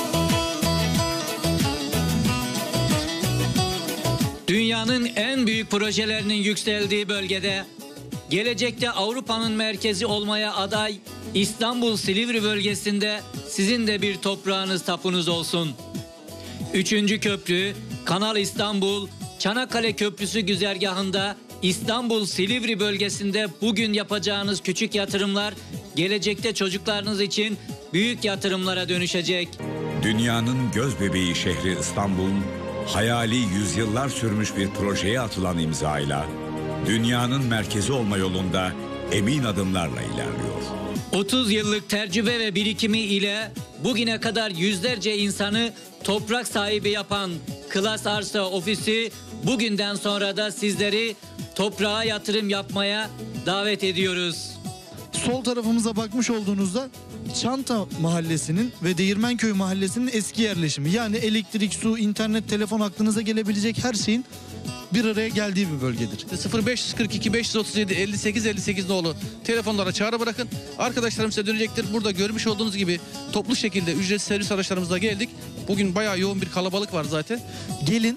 Dünyanın en büyük projelerinin yükseldiği bölgede, gelecekte Avrupa'nın merkezi olmaya aday İstanbul Silivri bölgesinde sizin de bir toprağınız tapunuz olsun. Üçüncü köprü, Kanal İstanbul, Çanakkale Köprüsü güzergahında İstanbul Silivri bölgesinde bugün yapacağınız küçük yatırımlar gelecekte çocuklarınız için büyük yatırımlara dönüşecek. Dünyanın gözbebeği şehri İstanbul, hayali yüzyıllar sürmüş bir projeye atılan imzayla dünyanın merkezi olma yolunda emin adımlarla ilerliyor. otuz yıllık tecrübe ve birikimi ile bugüne kadar yüzlerce insanı toprak sahibi yapan Klas Arsa Ofisi bugünden sonra da sizleri toprağa yatırım yapmaya davet ediyoruz. Sol tarafımıza bakmış olduğunuzda Çanta Mahallesi'nin ve Değirmenköy Mahallesi'nin eski yerleşimi. Yani elektrik, su, internet, telefon aklınıza gelebilecek her şeyin bir araya geldiği bir bölgedir. sıfır beş kırk iki beş yüz otuz yedi elli sekiz elli sekiz nolu telefonlara çağrı bırakın. Arkadaşlarım size dönecektir. Burada görmüş olduğunuz gibi toplu şekilde ücretsiz servis araçlarımızla geldik. Bugün bayağı yoğun bir kalabalık var zaten. Gelin,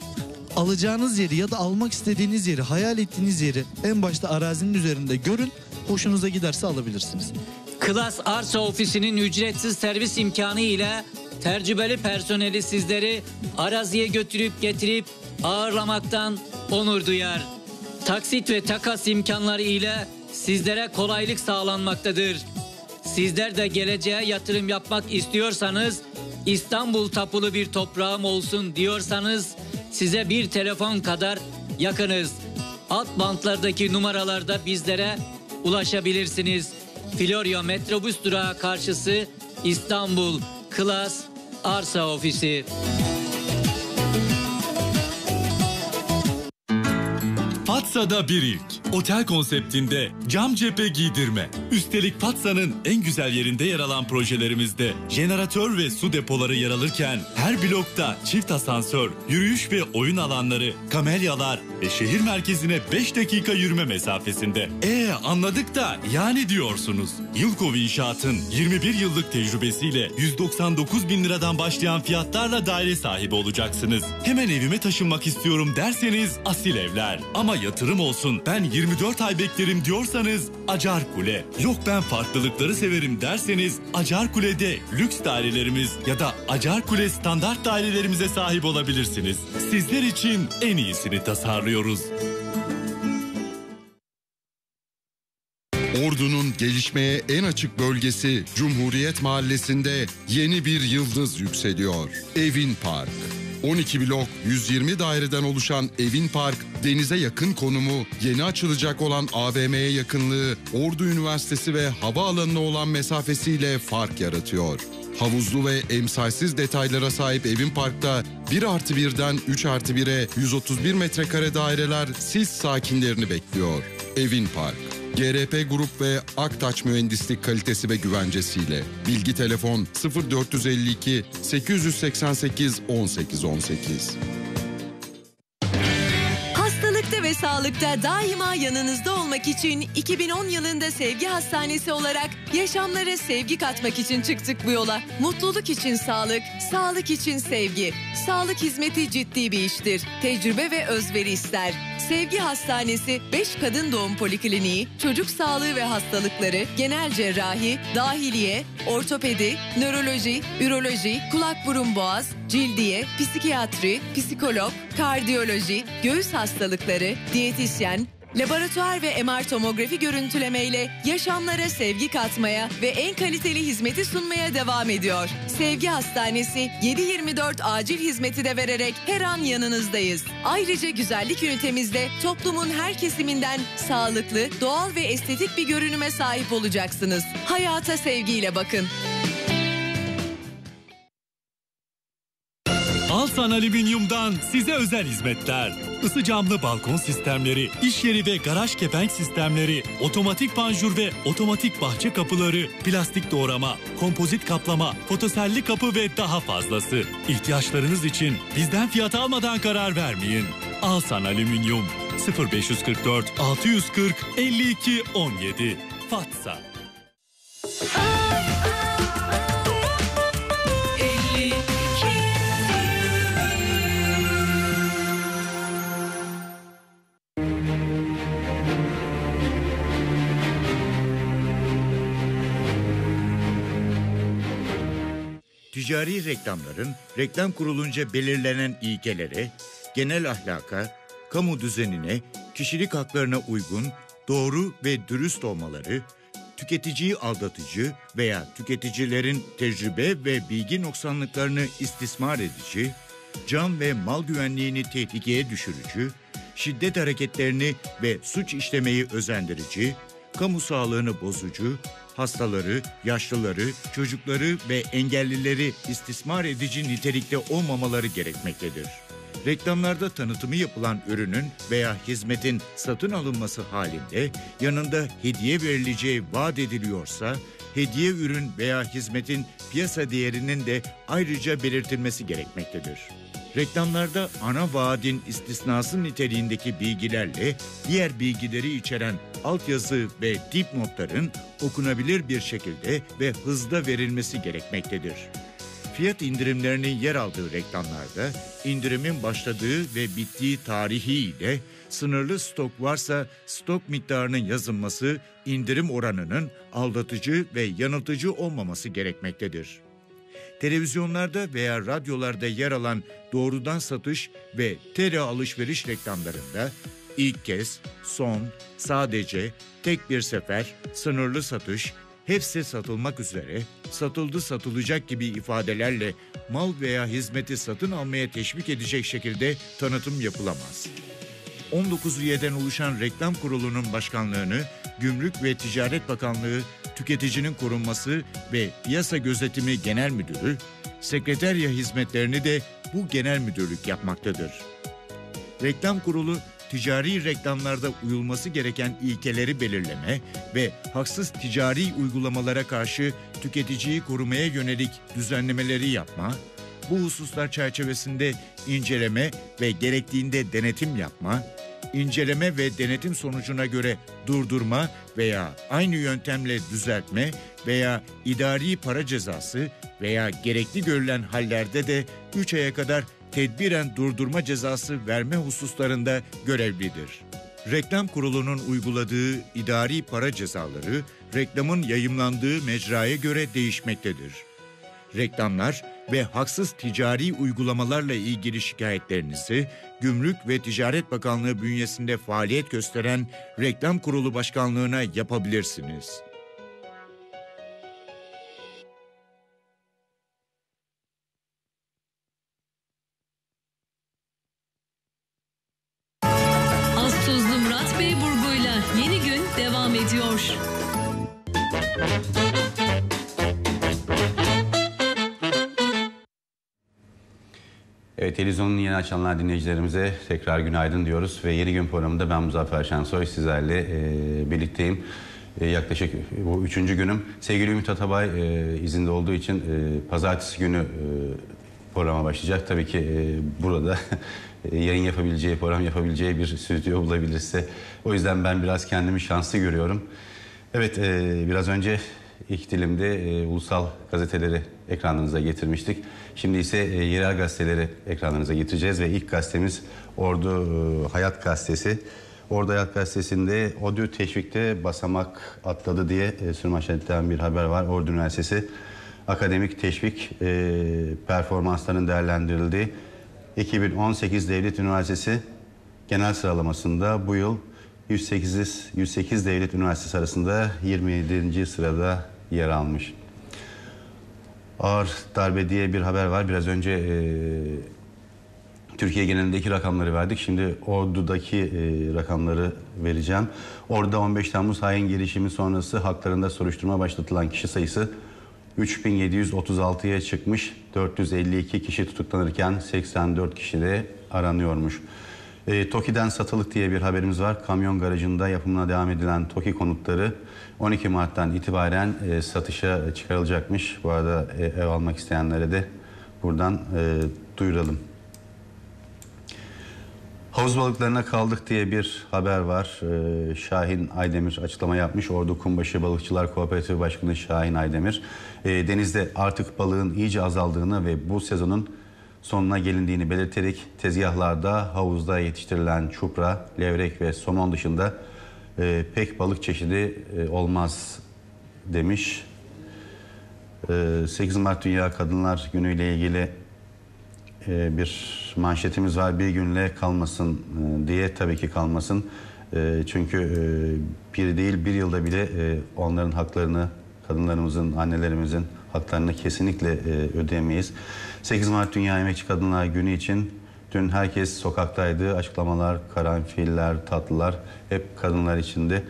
alacağınız yeri ya da almak istediğiniz yeri, hayal ettiğiniz yeri en başta arazinin üzerinde görün. Hoşunuza giderse alabilirsiniz. Klas Arsa Ofisi'nin ücretsiz servis imkanı ile tecrübeli personeli sizleri araziye götürüp getirip ağırlamaktan onur duyar. Taksit ve takas imkanları ile sizlere kolaylık sağlanmaktadır. Sizler de geleceğe yatırım yapmak istiyorsanız, İstanbul tapulu bir toprağım olsun diyorsanız size bir telefon kadar yakınız. Alt bantlardaki numaralarda bizlere ulaşabilirsiniz. Florya Metrobüs durağı karşısı İstanbul Klas Arsa Ofisi. Fatsa'da bir ilk. Otel konseptinde cam cephe giydirme. Üstelik Fatsa'nın en güzel yerinde yer alan projelerimizde jeneratör ve su depoları yer alırken her blokta çift asansör, yürüyüş ve oyun alanları, kamelyalar ve şehir merkezine beş dakika yürüme mesafesinde. Eee anladık da yani diyorsunuz. Yılkov İnşaat'ın yirmi bir yıllık tecrübesiyle yüz doksan dokuz bin liradan başlayan fiyatlarla daire sahibi olacaksınız. Hemen evime taşınmak istiyorum derseniz Asil Evler. Ama yatırım olsun ben yirmi dört ay beklerim diyorsanız Acar Kule. Yok ben farklılıkları severim derseniz Acar Kule'de lüks dairelerimiz ya da Acar Kule standart dairelerimize sahip olabilirsiniz. Sizler için en iyisini tasarlıyoruz. Ordu'nun gelişmeye en açık bölgesi Cumhuriyet Mahallesi'nde yeni bir yıldız yükseliyor. Evin Park. on iki blok, yüz yirmi daireden oluşan Evin Park, denize yakın konumu, yeni açılacak olan A V M'ye yakınlığı, Ordu Üniversitesi ve havaalanına olan mesafesiyle fark yaratıyor. Havuzlu ve emsalsiz detaylara sahip Evin Park'ta bir artı birden üç artı bire yüz otuz bir metrekare daireler siz sakinlerini bekliyor. Evin Park. G R P Grup ve Aktaç Mühendislik kalitesi ve güvencesiyle. Bilgi telefon sıfır dört elli iki sekiz seksen sekiz on sekiz on sekiz. Hastalıkta ve sağlıkta daima yanınızda olmak için iki bin on yılında Sevgi Hastanesi olarak yaşamlara sevgi katmak için çıktık bu yola. Mutluluk için sağlık, sağlık için sevgi. Sağlık hizmeti ciddi bir iştir. Tecrübe ve özveri ister. Sevgi Hastanesi beş kadın doğum polikliniği, çocuk sağlığı ve hastalıkları, genel cerrahi, dahiliye, ortopedi, nöroloji, üroloji, kulak burun boğaz, cildiye, psikiyatri, psikolog, kardiyoloji, göğüs hastalıkları, diyetisyen, laboratuvar ve M R tomografi görüntülemeyle yaşamlara sevgi katmaya ve en kaliteli hizmeti sunmaya devam ediyor. Sevgi Hastanesi yedi yirmi dört acil hizmeti de vererek her an yanınızdayız. Ayrıca güzellik ünitemizde toplumun her kesiminden sağlıklı, doğal ve estetik bir görünüme sahip olacaksınız. Hayata sevgiyle bakın. Alsan Alüminyum'dan size özel hizmetler. Isı camlı balkon sistemleri, iş yeri ve garaj kepenk sistemleri, otomatik panjur ve otomatik bahçe kapıları, plastik doğrama, kompozit kaplama, fotoselli kapı ve daha fazlası. İhtiyaçlarınız için bizden fiyat almadan karar vermeyin. Alsan Alüminyum sıfır beş kırk dört altı yüz kırk elli iki on yedi Fatsa. Ticari reklamların reklam kurulunca belirlenen ilkelere, genel ahlaka, kamu düzenine, kişilik haklarına uygun, doğru ve dürüst olmaları, tüketiciyi aldatıcı veya tüketicilerin tecrübe ve bilgi noksanlıklarını istismar edici, can ve mal güvenliğini tehlikeye düşürücü, şiddet hareketlerini ve suç işlemeyi özendirici, kamu sağlığını bozucu, hastaları, yaşlıları, çocukları ve engellileri istismar edici nitelikte olmamaları gerekmektedir. Reklamlarda tanıtımı yapılan ürünün veya hizmetin satın alınması halinde yanında hediye verileceği vaat ediliyorsa, hediye ürün veya hizmetin piyasa değerinin de ayrıca belirtilmesi gerekmektedir. Reklamlarda ana vaadin istisnası niteliğindeki bilgilerle diğer bilgileri içeren altyazı ve dipnotların okunabilir bir şekilde ve hızla verilmesi gerekmektedir. fiyat indirimlerinin yer aldığı reklamlarda indirimin başladığı ve bittiği tarihi ile sınırlı stok varsa stok miktarının yazılması, indirim oranının aldatıcı ve yanıltıcı olmaması gerekmektedir. Televizyonlarda veya radyolarda yer alan doğrudan satış ve tele alışveriş reklamlarında ilk kez, son, sadece, tek bir sefer, sınırlı satış, hepsi satılmak üzere, satıldı satılacak gibi ifadelerle mal veya hizmeti satın almaya teşvik edecek şekilde tanıtım yapılamaz. on dokuz üyeden oluşan reklam kurulunun başkanlığını Gümrük ve Ticaret Bakanlığı, Tüketicinin Korunması ve Piyasa Gözetimi Genel Müdürü, sekreterya hizmetlerini de bu genel müdürlük yapmaktadır. Reklam kurulu, ticari reklamlarda uyulması gereken ilkeleri belirleme ve haksız ticari uygulamalara karşı tüketiciyi korumaya yönelik düzenlemeleri yapma, bu hususlar çerçevesinde inceleme ve gerektiğinde denetim yapma, inceleme ve denetim sonucuna göre durdurma veya aynı yöntemle düzeltme veya idari para cezası veya gerekli görülen hallerde de üç aya kadar tedbiren durdurma cezası verme hususlarında görevlidir. Reklam kurulunun uyguladığı idari para cezaları reklamın yayımlandığı mecraya göre değişmektedir. Reklamlar ve haksız ticari uygulamalarla ilgili şikayetlerinizi Gümrük ve Ticaret Bakanlığı bünyesinde faaliyet gösteren Reklam Kurulu Başkanlığı'na yapabilirsiniz. Az tuzlu Murat Bey burguyla yeni gün devam ediyor. Evet, televizyonun yeni açanlar dinleyicilerimize tekrar günaydın diyoruz ve yeni gün programında ben Muzaffer Şensoy sizlerle e, birlikteyim. E, yaklaşık bu üçüncü günüm. Sevgili Ümit Atabay e, izinde olduğu için e, pazartesi günü e, programa başlayacak. Tabii ki e, burada yayın yapabileceği, program yapabileceği bir stüdyo bulabilirse. O yüzden ben biraz kendimi şanslı görüyorum. Evet, e, biraz önce ilk dilimde e, ulusal gazeteleri ekranlarınıza getirmiştik. Şimdi ise e, yerel gazeteleri ekranlarınıza getireceğiz ve ilk gazetemiz Ordu e, Hayat Gazetesi. Ordu Hayat Gazetesi'nde ODTÜ teşvikte basamak atladı diye e, sürmanşetten bir haber var. Ordu Üniversitesi akademik teşvik e, performanslarının değerlendirildiği iki bin on sekiz Devlet Üniversitesi genel sıralamasında bu yıl yüz sekiz, yüz sekiz devlet üniversitesi arasında yirmi yedinci sırada yer almış. Ağır darbe diye bir haber var. Biraz önce e, Türkiye genelindeki rakamları verdik. Şimdi Ordu'daki e, rakamları vereceğim. Ordu'da on beş Temmuz hain girişimi sonrası haklarında soruşturma başlatılan kişi sayısı üç bin yedi yüz otuz altıya çıkmış. dört yüz elli iki kişi tutuklanırken seksen dört kişi de aranıyormuş. E, TOKİ'den satılık diye bir haberimiz var. Kamyon garajında yapımına devam edilen TOKİ konutları on iki Mart'tan itibaren e, satışa çıkarılacakmış. Bu arada e, ev almak isteyenlere de buradan e, duyuralım. Havuz balıklarına kaldık diye bir haber var. Ee, Şahin Aydemir açıklama yapmış. Ordu Kumbaşı Balıkçılar Kooperatifi Başkanı Şahin Aydemir. Ee, denizde artık balığın iyice azaldığını ve bu sezonun sonuna gelindiğini belirterek tezgahlarda havuzda yetiştirilen çupra, levrek ve somon dışında e, pek balık çeşidi e, olmaz demiş. Ee, sekiz Mart Dünya Kadınlar Günü ile ilgili e, bir manşetimiz var. Bir günle kalmasın e, diye. Tabii ki kalmasın. E, çünkü e, bir değil bir yılda bile e, onların haklarını, kadınlarımızın, annelerimizin haklarını kesinlikle e, ödeyemeyiz. sekiz Mart Dünya Emekçi Kadınlar Günü için dün herkes sokaktaydı. Açıklamalar, karanfiller, tatlılar hep kadınlar içindi.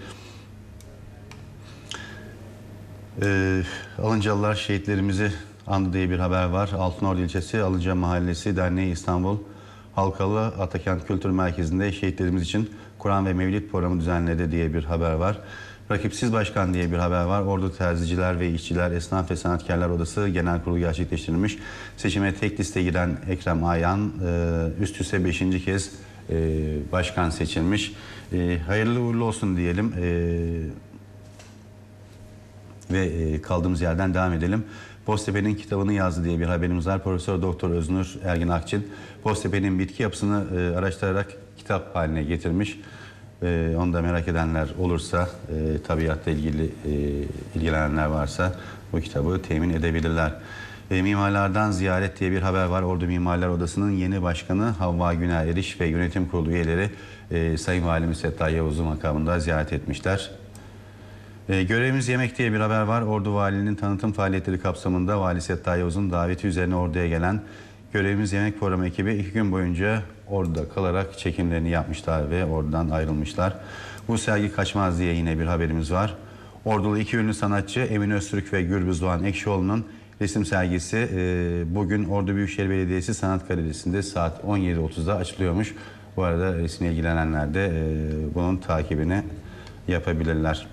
E, Alıncalılar şehitlerimizi andı diye bir haber var. Altınordu ilçesi Alınca Mahallesi Derneği İstanbul Halkalı Atakent Kültür Merkezi'nde şehitlerimiz için Kur'an ve Mevlid programı düzenledi diye bir haber var. Rakipsiz Başkan diye bir haber var. Ordu Terziciler ve İşçiler Esnaf ve Sanatkarlar Odası Genel Kurulu gerçekleştirilmiş. Seçime tek liste giren Ekrem Ayhan üst üste beşinci kez başkan seçilmiş. Hayırlı uğurlu olsun diyelim. Ve kaldığımız yerden devam edelim. Boztepe'nin kitabını yazdı diye bir haberimiz var. Profesör Doktor Öznur Ergin Akçil Boztepe'nin bitki yapısını e, araştırarak kitap haline getirmiş. E, onu da merak edenler olursa, e, tabiatla ilgili e, ilgilenenler varsa bu kitabı temin edebilirler. E, Mimarlardan ziyaret diye bir haber var. Ordu Mimarlar Odası'nın yeni başkanı Havva Günay Eriş ve yönetim kurulu üyeleri e, Sayın Valimiz Setta Yavuz'u makamında ziyaret etmişler. E, görevimiz yemek diye bir haber var. Ordu Valiliğinin tanıtım faaliyetleri kapsamında Vali Setta Yavuz'un daveti üzerine Ordu'ya gelen Görevimiz Yemek programı ekibi iki gün boyunca Ordu'da kalarak çekimlerini yapmışlar ve oradan ayrılmışlar. Bu sergi kaçmaz diye yine bir haberimiz var. Ordulu iki ünlü sanatçı Emin Öztürk ve Gürbüz Doğan Ekşioğlu'nun resim sergisi e, bugün Ordu Büyükşehir Belediyesi Sanat Galerisi'nde saat on yedi otuzda açılıyormuş. Bu arada resimle ilgilenenler de e, bunun takibini yapabilirler.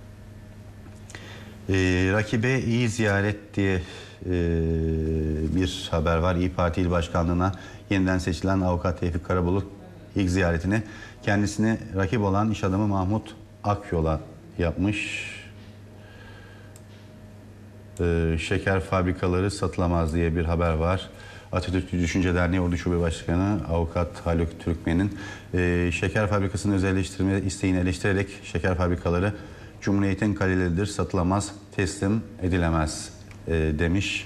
E, rakibe iyi ziyaret diye e, bir haber var. İYİ Parti İl Başkanlığı'na yeniden seçilen Avukat Tevfik Karabulut ilk ziyaretini kendisine rakip olan iş adamı Mahmut Akyol'a yapmış. E, şeker fabrikaları satılamaz diye bir haber var. Atatürk Düşünce Derneği Ordu Şube Başkanı Avukat Haluk Türkmen'in e, şeker fabrikasını özelleştirme isteğini eleştirerek şeker fabrikaları Cumhuriyet'in kaleleridir, satılamaz, teslim edilemez e, demiş.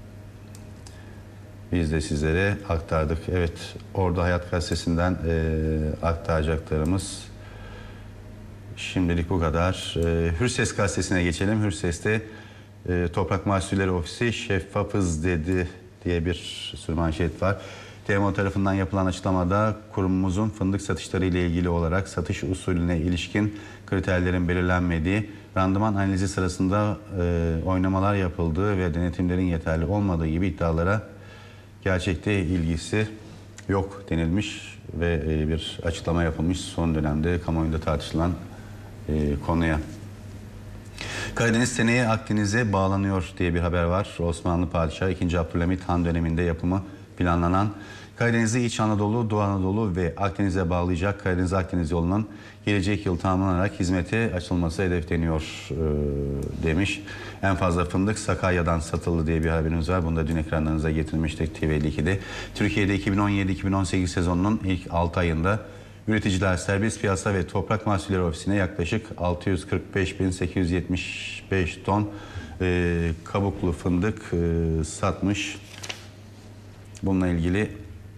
Biz de sizlere aktardık. Evet, Ordu Hayat Gazetesi'nden e, aktaracaklarımız şimdilik bu kadar. E, Hürses Gazetesi'ne geçelim. Hürses'te e, Toprak Mahsulleri Ofisi şeffafız dedi diye bir sürmanşet var. T M O tarafından yapılan açıklamada kurumumuzun fındık satışları ile ilgili olarak satış usulüne ilişkin kriterlerin belirlenmediği, randıman analizi sırasında e, oynamalar yapıldığı ve denetimlerin yeterli olmadığı gibi iddialara gerçekte ilgisi yok denilmiş ve e, bir açıklama yapılmış son dönemde kamuoyunda tartışılan e, konuya. Karadeniz seneye Akdeniz'e bağlanıyor diye bir haber var. Osmanlı Padişahı ikinci. Abdülhamit Han döneminde yapımı planlanan Karadeniz'i İç Anadolu, Doğu Anadolu ve Akdeniz'e bağlayacak Karadeniz-Akdeniz yolunun gelecek yıl tamamlanarak hizmete açılması hedefleniyor e, demiş. En fazla fındık Sakarya'dan satıldı diye bir haberimiz var. Bunu da dün ekranlarınıza getirmiştik T V elli iki'de. Türkiye'de iki bin on yedi iki bin on sekiz sezonunun ilk altı ayında üreticiler serbest piyasa ve Toprak Mahsulleri Ofisi'ne yaklaşık altı yüz kırk beş bin sekiz yüz yetmiş beş ton e, kabuklu fındık e, satmış. Bununla ilgili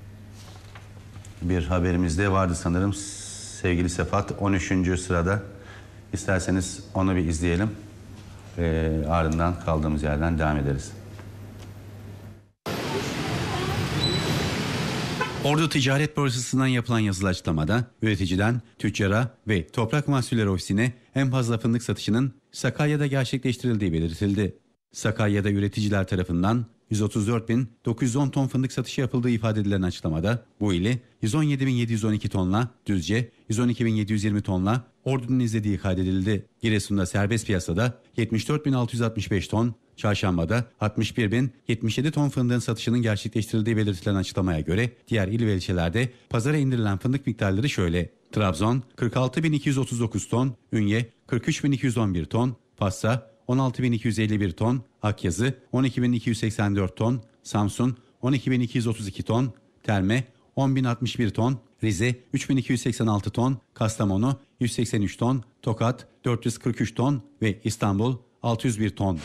bir haberimiz de vardı sanırım. Sevgili Sefat on üçüncü sırada. İsterseniz onu bir izleyelim. E, ardından kaldığımız yerden devam ederiz. Ordu Ticaret Borsası'ndan yapılan yazılı açıklamada üreticiden tüccara ve Toprak Mahsulleri Ofisi'ne en fazla fındık satışının Sakarya'da gerçekleştirildiği belirtildi. Sakarya'da üreticiler tarafından yüz otuz dört bin dokuz yüz on ton fındık satışı yapıldığı ifade edilen açıklamada bu ili yüz on yedi bin yedi yüz on iki tonla, Düzce yüz on iki bin yedi yüz yirmi tonla Ordu'nun izlediği kaydedildi. Giresun'da serbest piyasada yetmiş dört bin altı yüz altmış beş ton, Çarşamba'da altmış bir bin yetmiş yedi ton fındığın satışının gerçekleştirildiği belirtilen açıklamaya göre diğer il ve ilçelerde pazara indirilen fındık miktarları şöyle: Trabzon kırk altı bin iki yüz otuz dokuz ton, Ünye kırk üç bin iki yüz on bir ton, Passa on altı bin iki yüz elli bir ton, Akyazı on iki bin iki yüz seksen dört ton, Samsun on iki bin iki yüz otuz iki ton, Terme on bin altmış bir ton, Rize üç bin iki yüz seksen altı ton, Kastamonu yüz seksen üç ton, Tokat dört yüz kırk üç ton ve İstanbul altı yüz bir ton.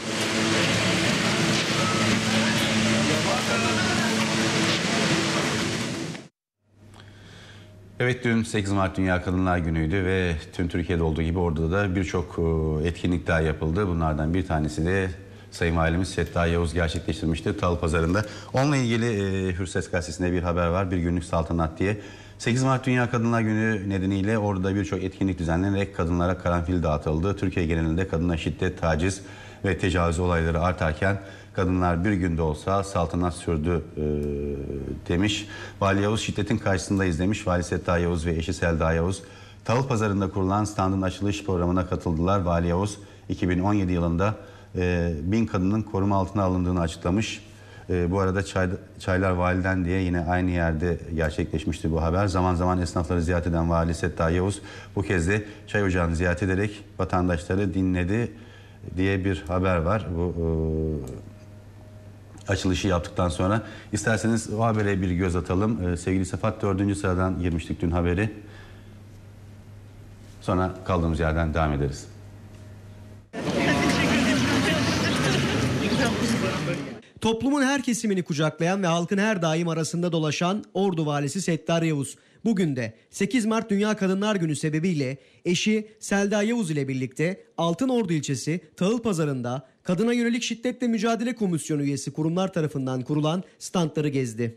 Evet, dün sekiz Mart Dünya Kadınlar Günü'ydü ve tüm Türkiye'de olduğu gibi orada da birçok etkinlik daha yapıldı. Bunlardan bir tanesi de Sayın Valimiz Setta Yavuz gerçekleştirmişti Tal Pazarı'nda. Onunla ilgili e, Hürses Gazetesi'nde bir haber var. Bir günlük saltanat diye. sekiz Mart Dünya Kadınlar Günü nedeniyle orada birçok etkinlik düzenlenerek kadınlara karanfil dağıtıldı. Türkiye genelinde kadına şiddet, taciz ve tecavüz olayları artarken kadınlar bir günde olsa saltanat sürdü e, demiş. Vali Yavuz şiddetin karşısındayız demiş. Vali Setta Yavuz ve eşi Selda Yavuz Tahıl Pazarı'nda kurulan standın açılış programına katıldılar. Vali Yavuz iki bin on yedi yılında e, bin kadının koruma altına alındığını açıklamış. E, bu arada çay, Çaylar Validen diye yine aynı yerde gerçekleşmişti bu haber. Zaman zaman esnafları ziyaret eden Vali Setta Yavuz bu kez de çay ocağını ziyaret ederek vatandaşları dinledi diye bir haber var. Bu e, açılışı yaptıktan sonra. İsterseniz o habere bir göz atalım. Ee, sevgili Sefat, dördüncü sıradan girmiştik dün haberi. Sonra kaldığımız yerden devam ederiz. Toplumun her kesimini kucaklayan ve halkın her daim arasında dolaşan Ordu Valisi Settar Yavuz, bugün de sekiz Mart Dünya Kadınlar Günü sebebiyle eşi Selda Yavuz ile birlikte Altınordu ilçesi Tahılpazarı'nda Kadına Yönelik Şiddetle Mücadele Komisyonu üyesi kurumlar tarafından kurulan standları gezdi.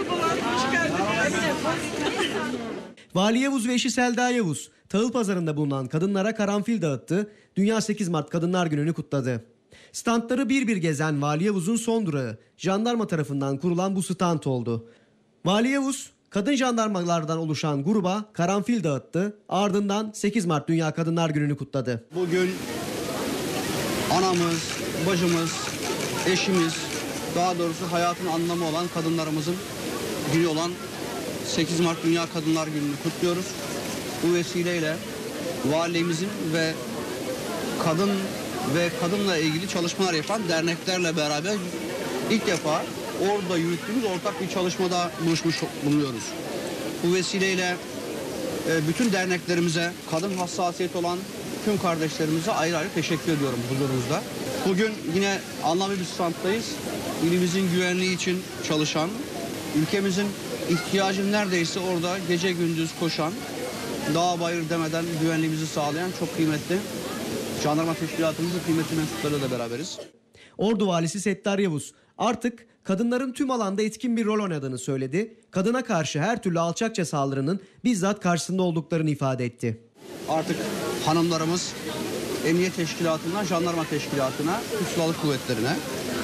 Vali Yavuz ve eşi Selda Yavuz, Tahılpazarı'nda bulunan kadınlara karanfil dağıttı, Dünya sekiz Mart Kadınlar Günü'nü kutladı. Standları bir bir gezen Vali Yavuz'un son durağı jandarma tarafından kurulan bu stand oldu. Vali Yavuz, kadın jandarmalardan oluşan gruba karanfil dağıttı, ardından sekiz Mart Dünya Kadınlar Günü'nü kutladı. Bugün anamız, bacımız, eşimiz, daha doğrusu hayatın anlamı olan kadınlarımızın günü olan sekiz Mart Dünya Kadınlar Günü'nü kutluyoruz. Bu vesileyle valimizin ve kadın ve kadınla ilgili çalışmalar yapan derneklerle beraber ilk defa orada yürüttüğümüz ortak bir çalışmada buluşmuş bulunuyoruz. Bu vesileyle bütün derneklerimize, kadın hassasiyeti olan tüm kardeşlerimize ayrı ayrı teşekkür ediyorum huzurunuzda. Bugün yine anlamlı bir standdayız. İlimizin güvenliği için çalışan, ülkemizin ihtiyacını neredeyse orada gece gündüz koşan, dağ bayır demeden güvenliğimizi sağlayan çok kıymetli jandarma teşkilatımızın kıymetli mensuplarıyla da beraberiz. Ordu Valisi Settar Yavuz artık kadınların tüm alanda etkin bir rol oynadığını söyledi. Kadına karşı her türlü alçakça saldırının bizzat karşısında olduklarını ifade etti. Artık hanımlarımız emniyet teşkilatından jandarma teşkilatına, Türk Silahlı Kuvvetleri'ne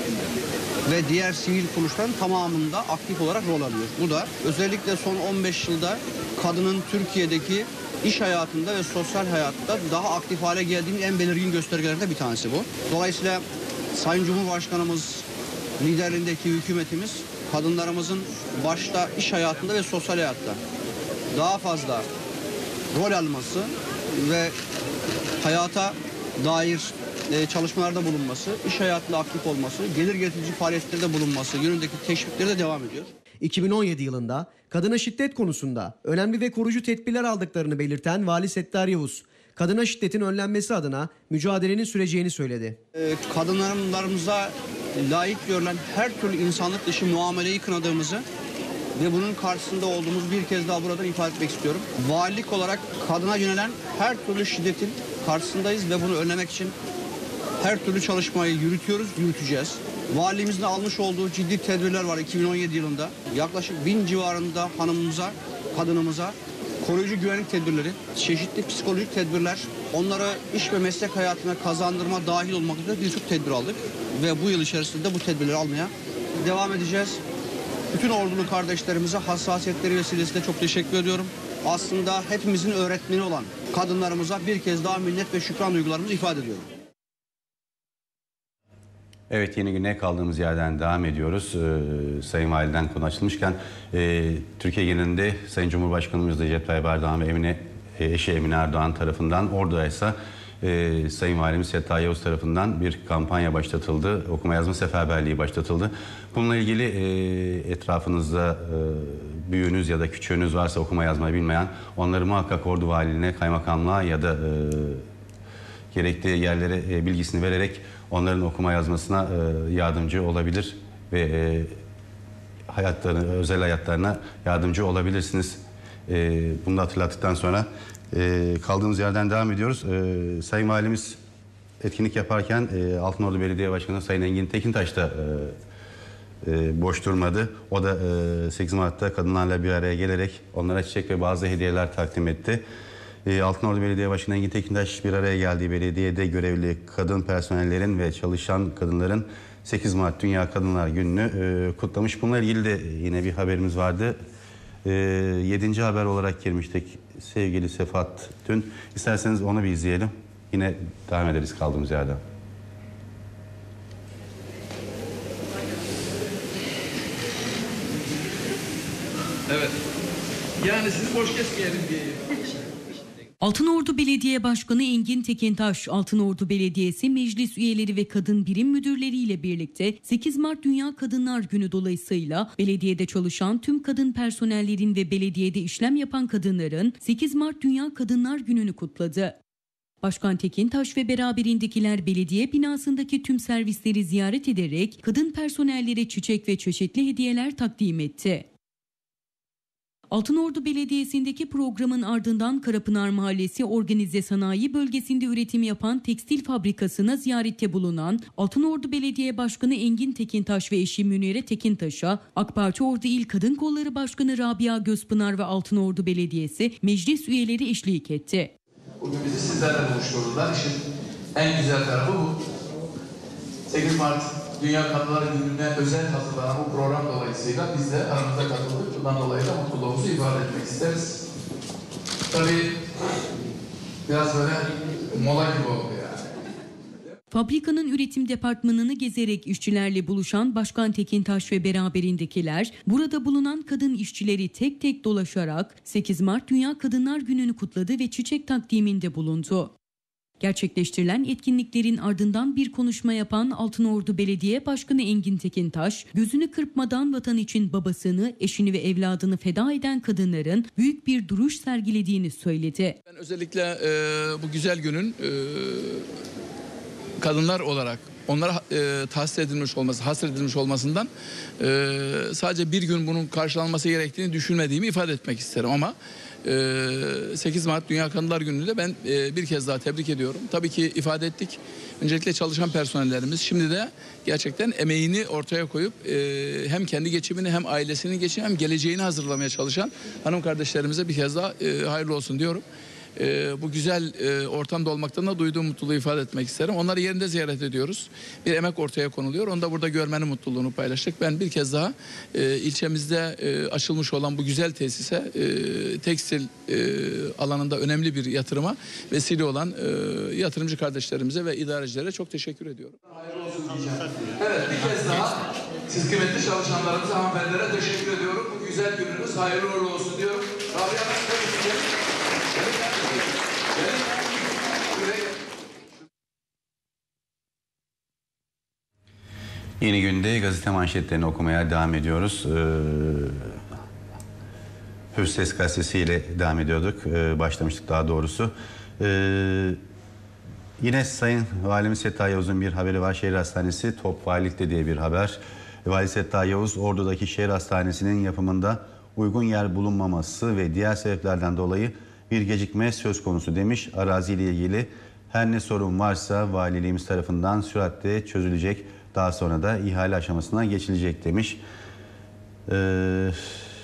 ve diğer sivil kuruluşların tamamında aktif olarak rol alıyor. Bu da özellikle son on beş yılda kadının Türkiye'deki iş hayatında ve sosyal hayatta daha aktif hale geldiğinin en belirgin göstergelerinden bir tanesi bu. Dolayısıyla Sayın Cumhurbaşkanımız liderliğindeki hükümetimiz kadınlarımızın başta iş hayatında ve sosyal hayatta daha fazla rol alması ve hayata dair çalışmalarda bulunması, iş hayatında aktif olması, gelir getirici faaliyetlerde bulunması yönündeki teşvikleri de devam ediyor. iki bin on yedi yılında kadına şiddet konusunda önemli ve koruyucu tedbirler aldıklarını belirten Vali Settar Yavuz, kadına şiddetin önlenmesi adına mücadelenin süreceğini söyledi. Ee, kadınlarımıza layık görülen her türlü insanlık dışı muameleyi kınadığımızı ve bunun karşısında olduğumuz bir kez daha buradan ifade etmek istiyorum. Valilik olarak kadına yönelen her türlü şiddetin karşısındayız ve bunu önlemek için her türlü çalışmayı yürütüyoruz, yürüteceğiz. Valimizin almış olduğu ciddi tedbirler var iki bin on yedi yılında. Yaklaşık bin civarında hanımımıza, kadınımıza koruyucu güvenlik tedbirleri, çeşitli psikolojik tedbirler, onları iş ve meslek hayatına kazandırma dahil olmak üzere birçok tedbir aldık. Ve bu yıl içerisinde bu tedbirleri almaya devam edeceğiz. Bütün ordulu kardeşlerimize hassasiyetleri vesilesiyle çok teşekkür ediyorum. Aslında hepimizin öğretmeni olan kadınlarımıza bir kez daha minnet ve şükran duygularımızı ifade ediyorum. Evet, yeni güne kaldığımız yerden devam ediyoruz. Ee, Sayın Validen konu açılmışken e, Türkiye genelinde Sayın Cumhurbaşkanımız Recep Tayyip Erdoğan ve Emine, e, eşi Emine Erdoğan tarafından, orada ise e, Sayın Valimiz Settar Yavuz tarafından bir kampanya başlatıldı. Okuma yazma seferberliği başlatıldı. Bununla ilgili e, etrafınızda e, büyüğünüz ya da küçüğünüz varsa okuma yazmayı bilmeyen, onları muhakkak Ordu Valiliğine, kaymakamlığa ya da e, gerekli yerlere e, bilgisini vererek onların okuma yazmasına e, yardımcı olabilir ve e, hayatlarına, özel hayatlarına yardımcı olabilirsiniz. E, bunu da hatırlattıktan sonra e, kaldığımız yerden devam ediyoruz. E, Sayın Valimiz etkinlik yaparken e, Altınordu Belediye Başkanı Sayın Engin Tekintaş da e, e, boş durmadı. O da e, sekiz Mart'ta kadınlarla bir araya gelerek onlara çiçek ve bazı hediyeler takdim etti. Altınordu Belediye Başkanı Engin Tekintaş bir araya geldiği belediyede görevli kadın personellerin ve çalışan kadınların sekiz Mart Dünya Kadınlar Günü'nü e, kutlamış. Bununla ilgili de yine bir haberimiz vardı. E, yedinci haber olarak girmiştik sevgili Sefat dün. İsterseniz onu bir izleyelim. Yine devam ederiz kaldığımız yerden. Evet. Yani sizi boş kesmeyelim diye. Altınordu Belediye Başkanı Engin Tekintaş, Altınordu Belediyesi meclis üyeleri ve kadın birim müdürleriyle birlikte sekiz Mart Dünya Kadınlar Günü dolayısıyla belediyede çalışan tüm kadın personellerin ve belediyede işlem yapan kadınların sekiz Mart Dünya Kadınlar Günü'nü kutladı. Başkan Tekintaş ve beraberindekiler belediye binasındaki tüm servisleri ziyaret ederek kadın personellere çiçek ve çeşitli hediyeler takdim etti. Altınordu Belediyesi'ndeki programın ardından Karapınar Mahallesi Organize Sanayi Bölgesi'nde üretim yapan tekstil fabrikasına ziyarette bulunan Altınordu Belediye Başkanı Engin Tekintaş ve eşi Münire Tekintaş'a AK Parti Ordu İl Kadın Kolları Başkanı Rabia Gözpınar ve Altınordu Belediyesi meclis üyeleri eşlik etti. Bugün bizi sizlerle buluşturdular. İşin en güzel tarafı bu. sekiz Mart Dünya Kadınlar Günü'ne özel hazırlanan bu program dolayısıyla biz de aramıza katıldık. Bundan dolayı da mutluluğumuzu ifade etmek isteriz. Tabii biraz böyle mola gibi oldu yani. Fabrikanın üretim departmanını gezerek işçilerle buluşan Başkan Tekintaş ve beraberindekiler burada bulunan kadın işçileri tek tek dolaşarak sekiz Mart Dünya Kadınlar Günü'nü kutladı ve çiçek takdiminde bulundu. Gerçekleştirilen etkinliklerin ardından bir konuşma yapan Altınordu Belediye Başkanı Engin Tekintaş, gözünü kırpmadan vatan için babasını, eşini ve evladını feda eden kadınların büyük bir duruş sergilediğini söyledi. Ben özellikle e, bu güzel günün e, kadınlar olarak onlara e, tahsis edilmiş olması, hasredilmiş olmasından e, sadece bir gün bunun karşılanması gerektiğini düşünmediğimi ifade etmek isterim ama sekiz Mart Dünya Kadınlar Günü'nde ben bir kez daha tebrik ediyorum. Tabii ki ifade ettik. Öncelikle çalışan personellerimiz şimdi de gerçekten emeğini ortaya koyup hem kendi geçimini hem ailesinin geçimini hem geleceğini hazırlamaya çalışan hanım kardeşlerimize bir kez daha hayırlı olsun diyorum. Ee, bu güzel e, ortamda olmaktan da duyduğum mutluluğu ifade etmek isterim. Onları yerinde ziyaret ediyoruz. Bir emek ortaya konuluyor. Onu da burada görmenin mutluluğunu paylaştık. Ben bir kez daha e, ilçemizde e, açılmış olan bu güzel tesise e, tekstil e, alanında önemli bir yatırıma vesile olan e, yatırımcı kardeşlerimize ve idarecilere çok teşekkür ediyorum. Hayırlı olsun diyeceğim. Evet, bir kez daha siz kıymetli çalışanlarımıza, hanımefendilere teşekkür ediyorum. Bu güzel gününüz hayırlı uğurlu olsun diyorum. Rabia Yeni günde gazete manşetlerini okumaya devam ediyoruz. Ee, Hürses gazetesiyle devam ediyorduk. Ee, başlamıştık daha doğrusu. Ee, yine Sayın Valimiz Setta Yavuz'un bir haberi var. Şehir Hastanesi top valilikte diye bir haber. Vali Setta Yavuz, Ordu'daki şehir hastanesinin yapımında uygun yer bulunmaması ve diğer sebeplerden dolayı bir gecikme söz konusu demiş. Araziyle ilgili her ne sorun varsa valiliğimiz tarafından süratle çözülecek. Daha sonra da ihale aşamasına geçilecek demiş. Ee,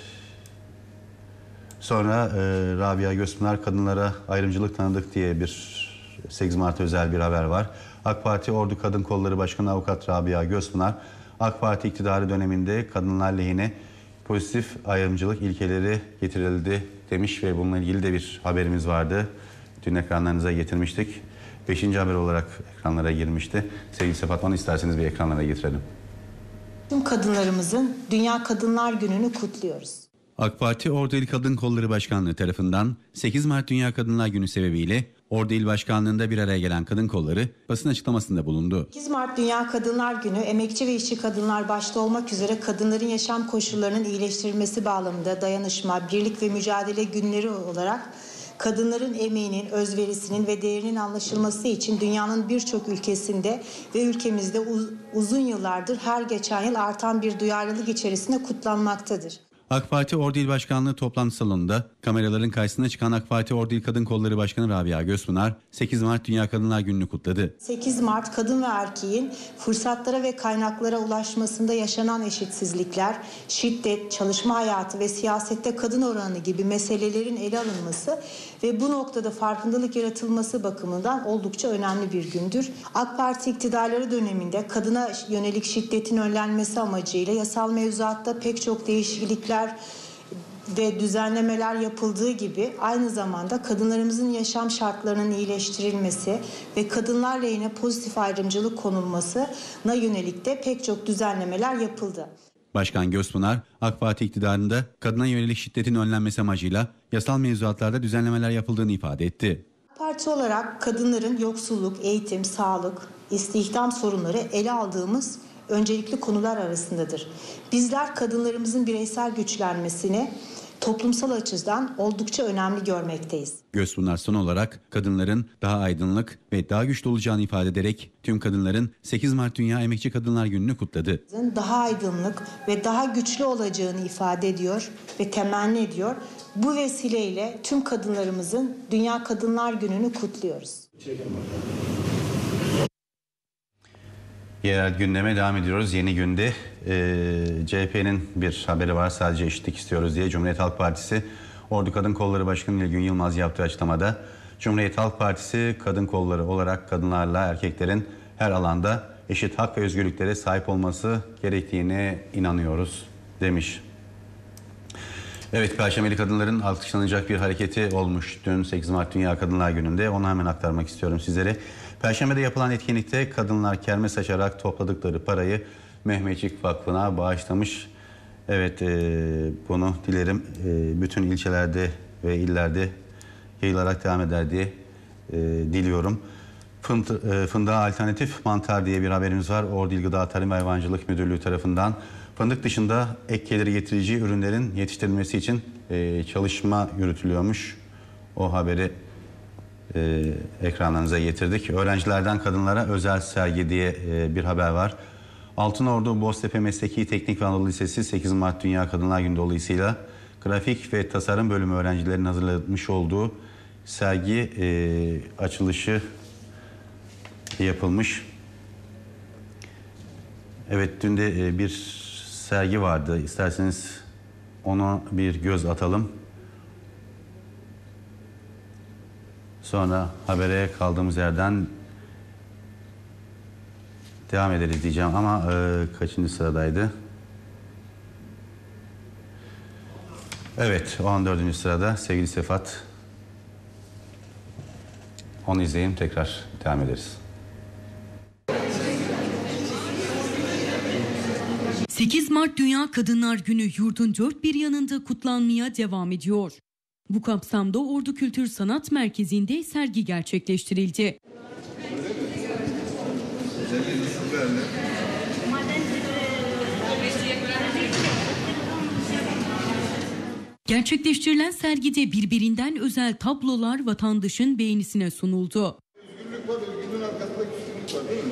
sonra e, Rabia Gözpınar kadınlara ayrımcılık tanıdık diye bir sekiz Mart özel bir haber var. AK Parti Ordu Kadın Kolları Başkanı Avukat Rabia Gözpınar, AK Parti iktidarı döneminde kadınlar lehine pozitif ayrımcılık ilkeleri getirildi demiş ve bununla ilgili de bir haberimiz vardı. Dün ekranlarınıza getirmiştik. Beşinci haber olarak ekranlara girmişti. Sevgili Sefa Hanım, isterseniz bir ekranlara getirelim. Tüm kadınlarımızın Dünya Kadınlar Günü'nü kutluyoruz. AK Parti Ordu İl Kadın Kolları Başkanlığı tarafından sekiz Mart Dünya Kadınlar Günü sebebiyle Ordu İl Başkanlığı'nda bir araya gelen kadın kolları basın açıklamasında bulundu. sekiz Mart Dünya Kadınlar Günü, emekçi ve işçi kadınlar başta olmak üzere kadınların yaşam koşullarının iyileştirilmesi bağlamında dayanışma, birlik ve mücadele günleri olarak kadınların emeğinin, özverisinin ve değerinin anlaşılması için dünyanın birçok ülkesinde ve ülkemizde uz- uzun yıllardır her geçen yıl artan bir duyarlılık içerisinde kutlanmaktadır. AK Parti Ordu İl Başkanlığı toplantı salonunda kameraların karşısına çıkan AK Parti Ordu İl Kadın Kolları Başkanı Rabia Gözpınar sekiz Mart Dünya Kadınlar Günü'nü kutladı. sekiz Mart kadın ve erkeğin fırsatlara ve kaynaklara ulaşmasında yaşanan eşitsizlikler, şiddet, çalışma hayatı ve siyasette kadın oranı gibi meselelerin ele alınması ve bu noktada farkındalık yaratılması bakımından oldukça önemli bir gündür. AK Parti iktidarları döneminde kadına yönelik şiddetin önlenmesi amacıyla yasal mevzuatta pek çok değişiklikler ve düzenlemeler yapıldığı gibi aynı zamanda kadınlarımızın yaşam şartlarının iyileştirilmesi ve kadınlar lehine pozitif ayrımcılık konulmasına yönelik de pek çok düzenlemeler yapıldı. Başkan Gözpınar, AK Parti iktidarında kadına yönelik şiddetin önlenmesi amacıyla yasal mevzuatlarda düzenlemeler yapıldığını ifade etti. Parti olarak kadınların yoksulluk, eğitim, sağlık, istihdam sorunları ele aldığımız öncelikli konular arasındadır. Bizler kadınlarımızın bireysel güçlenmesini toplumsal açıdan oldukça önemli görmekteyiz. Gözpınar son olarak kadınların daha aydınlık ve daha güçlü olacağını ifade ederek tüm kadınların sekiz Mart Dünya Emekçi Kadınlar Günü'nü kutladı. Daha aydınlık ve daha güçlü olacağını ifade ediyor ve temenni ediyor. Bu vesileyle tüm kadınlarımızın Dünya Kadınlar Günü'nü kutluyoruz. Yerel gündeme devam ediyoruz. Yeni günde e, C H P'nin bir haberi var. Sadece eşitlik istiyoruz diye Cumhuriyet Halk Partisi Ordu Kadın Kolları Başkanı Nilgün Yılmaz yaptığı açıklamada Cumhuriyet Halk Partisi kadın kolları olarak kadınlarla erkeklerin her alanda eşit hak ve özgürlüklere sahip olması gerektiğine inanıyoruz demiş. Evet, Perşembeli kadınların alkışlanacak bir hareketi olmuş dün sekiz Mart Dünya Kadınlar Günü'nde. Onu hemen aktarmak istiyorum sizlere. Perşembe'de yapılan etkinlikte kadınlar kermes açarak topladıkları parayı Mehmetçik Vakfı'na bağışlamış. Evet, e, bunu dilerim e, bütün ilçelerde ve illerde yayılarak devam eder diye e, diliyorum. Fındık, e, fındığa alternatif mantar diye bir haberimiz var. Ordu İl Gıda Tarım ve Hayvancılık Müdürlüğü tarafından. Fındık dışında ek geliri getirici ürünlerin yetiştirilmesi için e, çalışma yürütülüyormuş. O haberi e, ekranlarınıza getirdik. Öğrencilerden kadınlara özel sergi diye e, bir haber var. Altınordu Boztepe Mesleki Teknik ve Anadolu Lisesi sekiz Mart Dünya Kadınlar Günü dolayısıyla grafik ve tasarım bölümü öğrencilerinin hazırlamış olduğu sergi e, açılışı yapılmış. Evet, dün de e, bir sergi vardı. İsterseniz ona bir göz atalım. Sonra habere kaldığımız yerden devam ederiz diyeceğim ama e, kaçıncı sıradaydı? Evet, on dördüncü sırada sevgili Sefat. Onu izleyelim, tekrar devam ederiz. sekiz Mart Dünya Kadınlar Günü yurdun dört bir yanında kutlanmaya devam ediyor. Bu kapsamda Ordu Kültür Sanat Merkezi'nde sergi gerçekleştirildi. Gerçekleştirilen sergide birbirinden özel tablolar vatandaşın beğenisine sunuldu. Özgürlük var, özgürlüğün arkasında güçlülük var değil mi?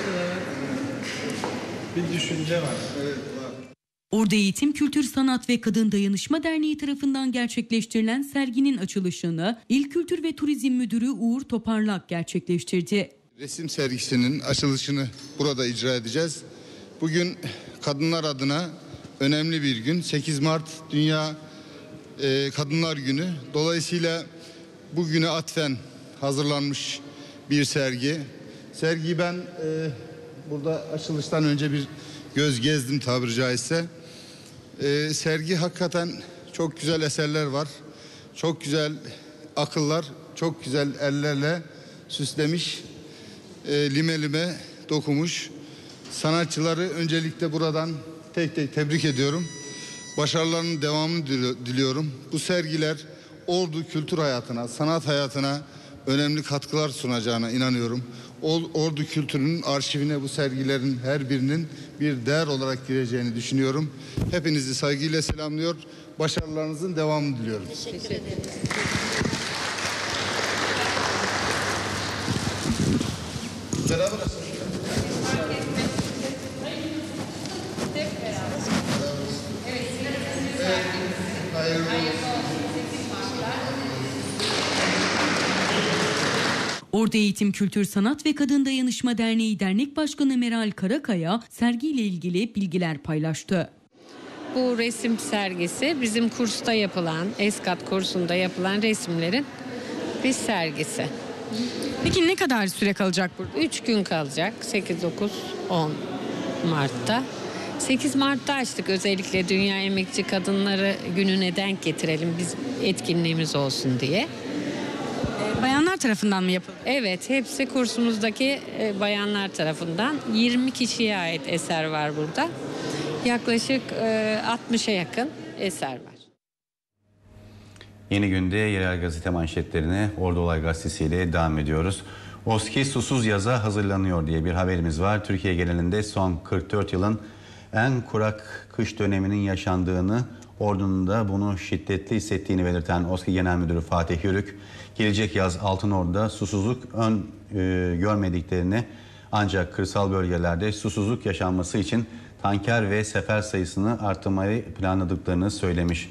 Bir düşünce var. Evet, var. Ordu Eğitim, Kültür, Sanat ve Kadın Dayanışma Derneği tarafından gerçekleştirilen serginin açılışını İl Kültür ve Turizm Müdürü Uğur Toparlak gerçekleştirdi. Resim sergisinin açılışını burada icra edeceğiz. Bugün kadınlar adına önemli bir gün. sekiz Mart Dünya e, Kadınlar Günü. Dolayısıyla bugüne atfen hazırlanmış bir sergi. Sergiyi ben e, burada açılıştan önce bir göz gezdim tabiri caizse. E, sergi hakikaten çok güzel eserler var. Çok güzel akıllar, çok güzel ellerle süslemiş, e, lime lime dokumuş. Sanatçıları öncelikle buradan tek tek tebrik ediyorum. Başarılarının devamını diliyorum. Bu sergiler Ordu kültür hayatına, sanat hayatına önemli katkılar sunacağına inanıyorum. Ordu kültürünün arşivine bu sergilerin her birinin bir değer olarak gireceğini düşünüyorum. Hepinizi saygıyla selamlıyor. Başarılarınızın devamını diliyorum. Teşekkür ederim. Beraber Ordu Eğitim, Kültür, Sanat ve Kadın Dayanışma Derneği Dernek Başkanı Meral Karakaya sergiyle ilgili bilgiler paylaştı. Bu resim sergisi bizim kursta yapılan, ESKAT kursunda yapılan resimlerin bir sergisi. Peki ne kadar süre kalacak burada? Üç gün kalacak. sekiz, dokuz, on Mart'ta. sekiz Mart'ta açtık, özellikle Dünya Emekçi Kadınları Günü'ne denk getirelim, biz etkinliğimiz olsun diye. Bayanlar tarafından mı yapıldı? Evet, hepsi kursumuzdaki bayanlar tarafından. yirmi kişiye ait eser var burada. Yaklaşık e, altmışa yakın eser var. Yeni Gün'de yerel gazete manşetlerine Ordu Olay Gazetesi ile devam ediyoruz. OSKİ susuz yaza hazırlanıyor diye bir haberimiz var. Türkiye genelinde son kırk dört yılın en kurak kış döneminin yaşandığını, Ordu'nun da bunu şiddetli hissettiğini belirten OSKİ Genel Müdürü Fatih Yörük, gelecek yaz Altınordu'da susuzluk ön e, görmediklerini, ancak kırsal bölgelerde susuzluk yaşanması için tanker ve sefer sayısını arttırmayı planladıklarını söylemiş.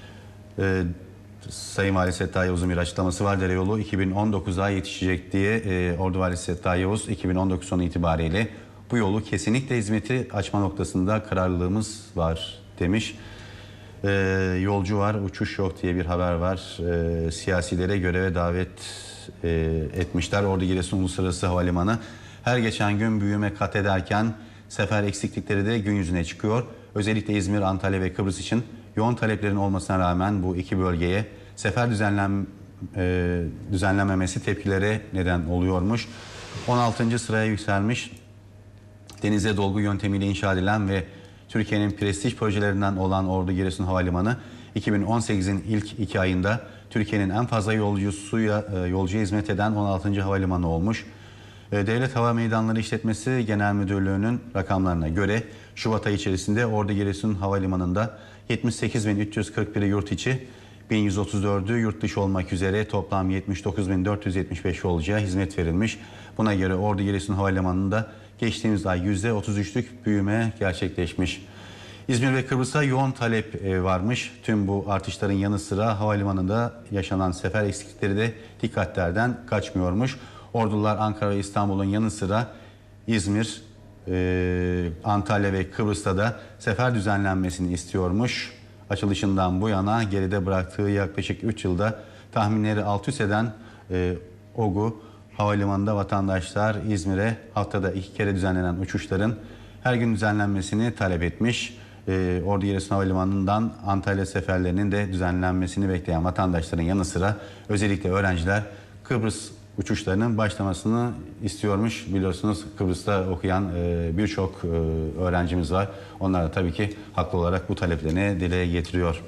Ee, Sayın Vali Setta Yavuz'un bir açıklaması var. Dereyolu iki bin on dokuza yetişecek diye e, Ordu Valisi Setta Yavuz iki bin on dokuz sonu itibariyle bu yolu kesinlikle hizmeti açma noktasında kararlılığımız var demiş. Ee, yolcu var, uçuş yok diye bir haber var. Ee, siyasilere göreve davet e, etmişler. Ordu Giresun Uluslararası Havalimanı her geçen gün büyüme kat ederken sefer eksiklikleri de gün yüzüne çıkıyor. Özellikle İzmir, Antalya ve Kıbrıs için yoğun taleplerin olmasına rağmen bu iki bölgeye sefer düzenlen, e, düzenlenmemesi tepkilere neden oluyormuş. on altıncı sıraya yükselmiş. Denize dolgu yöntemiyle inşa edilen ve Türkiye'nin prestij projelerinden olan Ordu Giresun Havalimanı iki bin on sekizin ilk iki ayında Türkiye'nin en fazla yolcusuya yolcuya hizmet eden on altıncı havalimanı olmuş. Devlet Hava Meydanları İşletmesi Genel Müdürlüğü'nün rakamlarına göre Şubat ayı içerisinde Ordu Giresun Havalimanı'nda yetmiş sekiz bin üç yüz kırk biri yurt içi, bin yüz otuz dördü yurt dışı olmak üzere toplam yetmiş dokuz bin dört yüz yetmiş beş yolcuya hizmet verilmiş. Buna göre Ordu Giresun Havalimanı'nda geçtiğimiz ay yüzde otuz üçlük büyüme gerçekleşmiş. İzmir ve Kıbrıs'a yoğun talep varmış. Tüm bu artışların yanı sıra havalimanında yaşanan sefer eksiklikleri de dikkatlerden kaçmıyormuş. Ordular Ankara ve İstanbul'un yanı sıra İzmir, e, Antalya ve Kıbrıs'ta da sefer düzenlenmesini istiyormuş. Açılışından bu yana geride bıraktığı yaklaşık üç yılda tahminleri alt üst eden e, OGU Havalimanı'nda vatandaşlar İzmir'e haftada iki kere düzenlenen uçuşların her gün düzenlenmesini talep etmiş. E, Ordu Giresun Havalimanı'ndan Antalya seferlerinin de düzenlenmesini bekleyen vatandaşların yanı sıra özellikle öğrenciler Kıbrıs uçuşlarının başlamasını istiyormuş. Biliyorsunuz Kıbrıs'ta okuyan e, birçok e, öğrencimiz var. Onlar da tabii ki haklı olarak bu taleplerini dile getiriyor.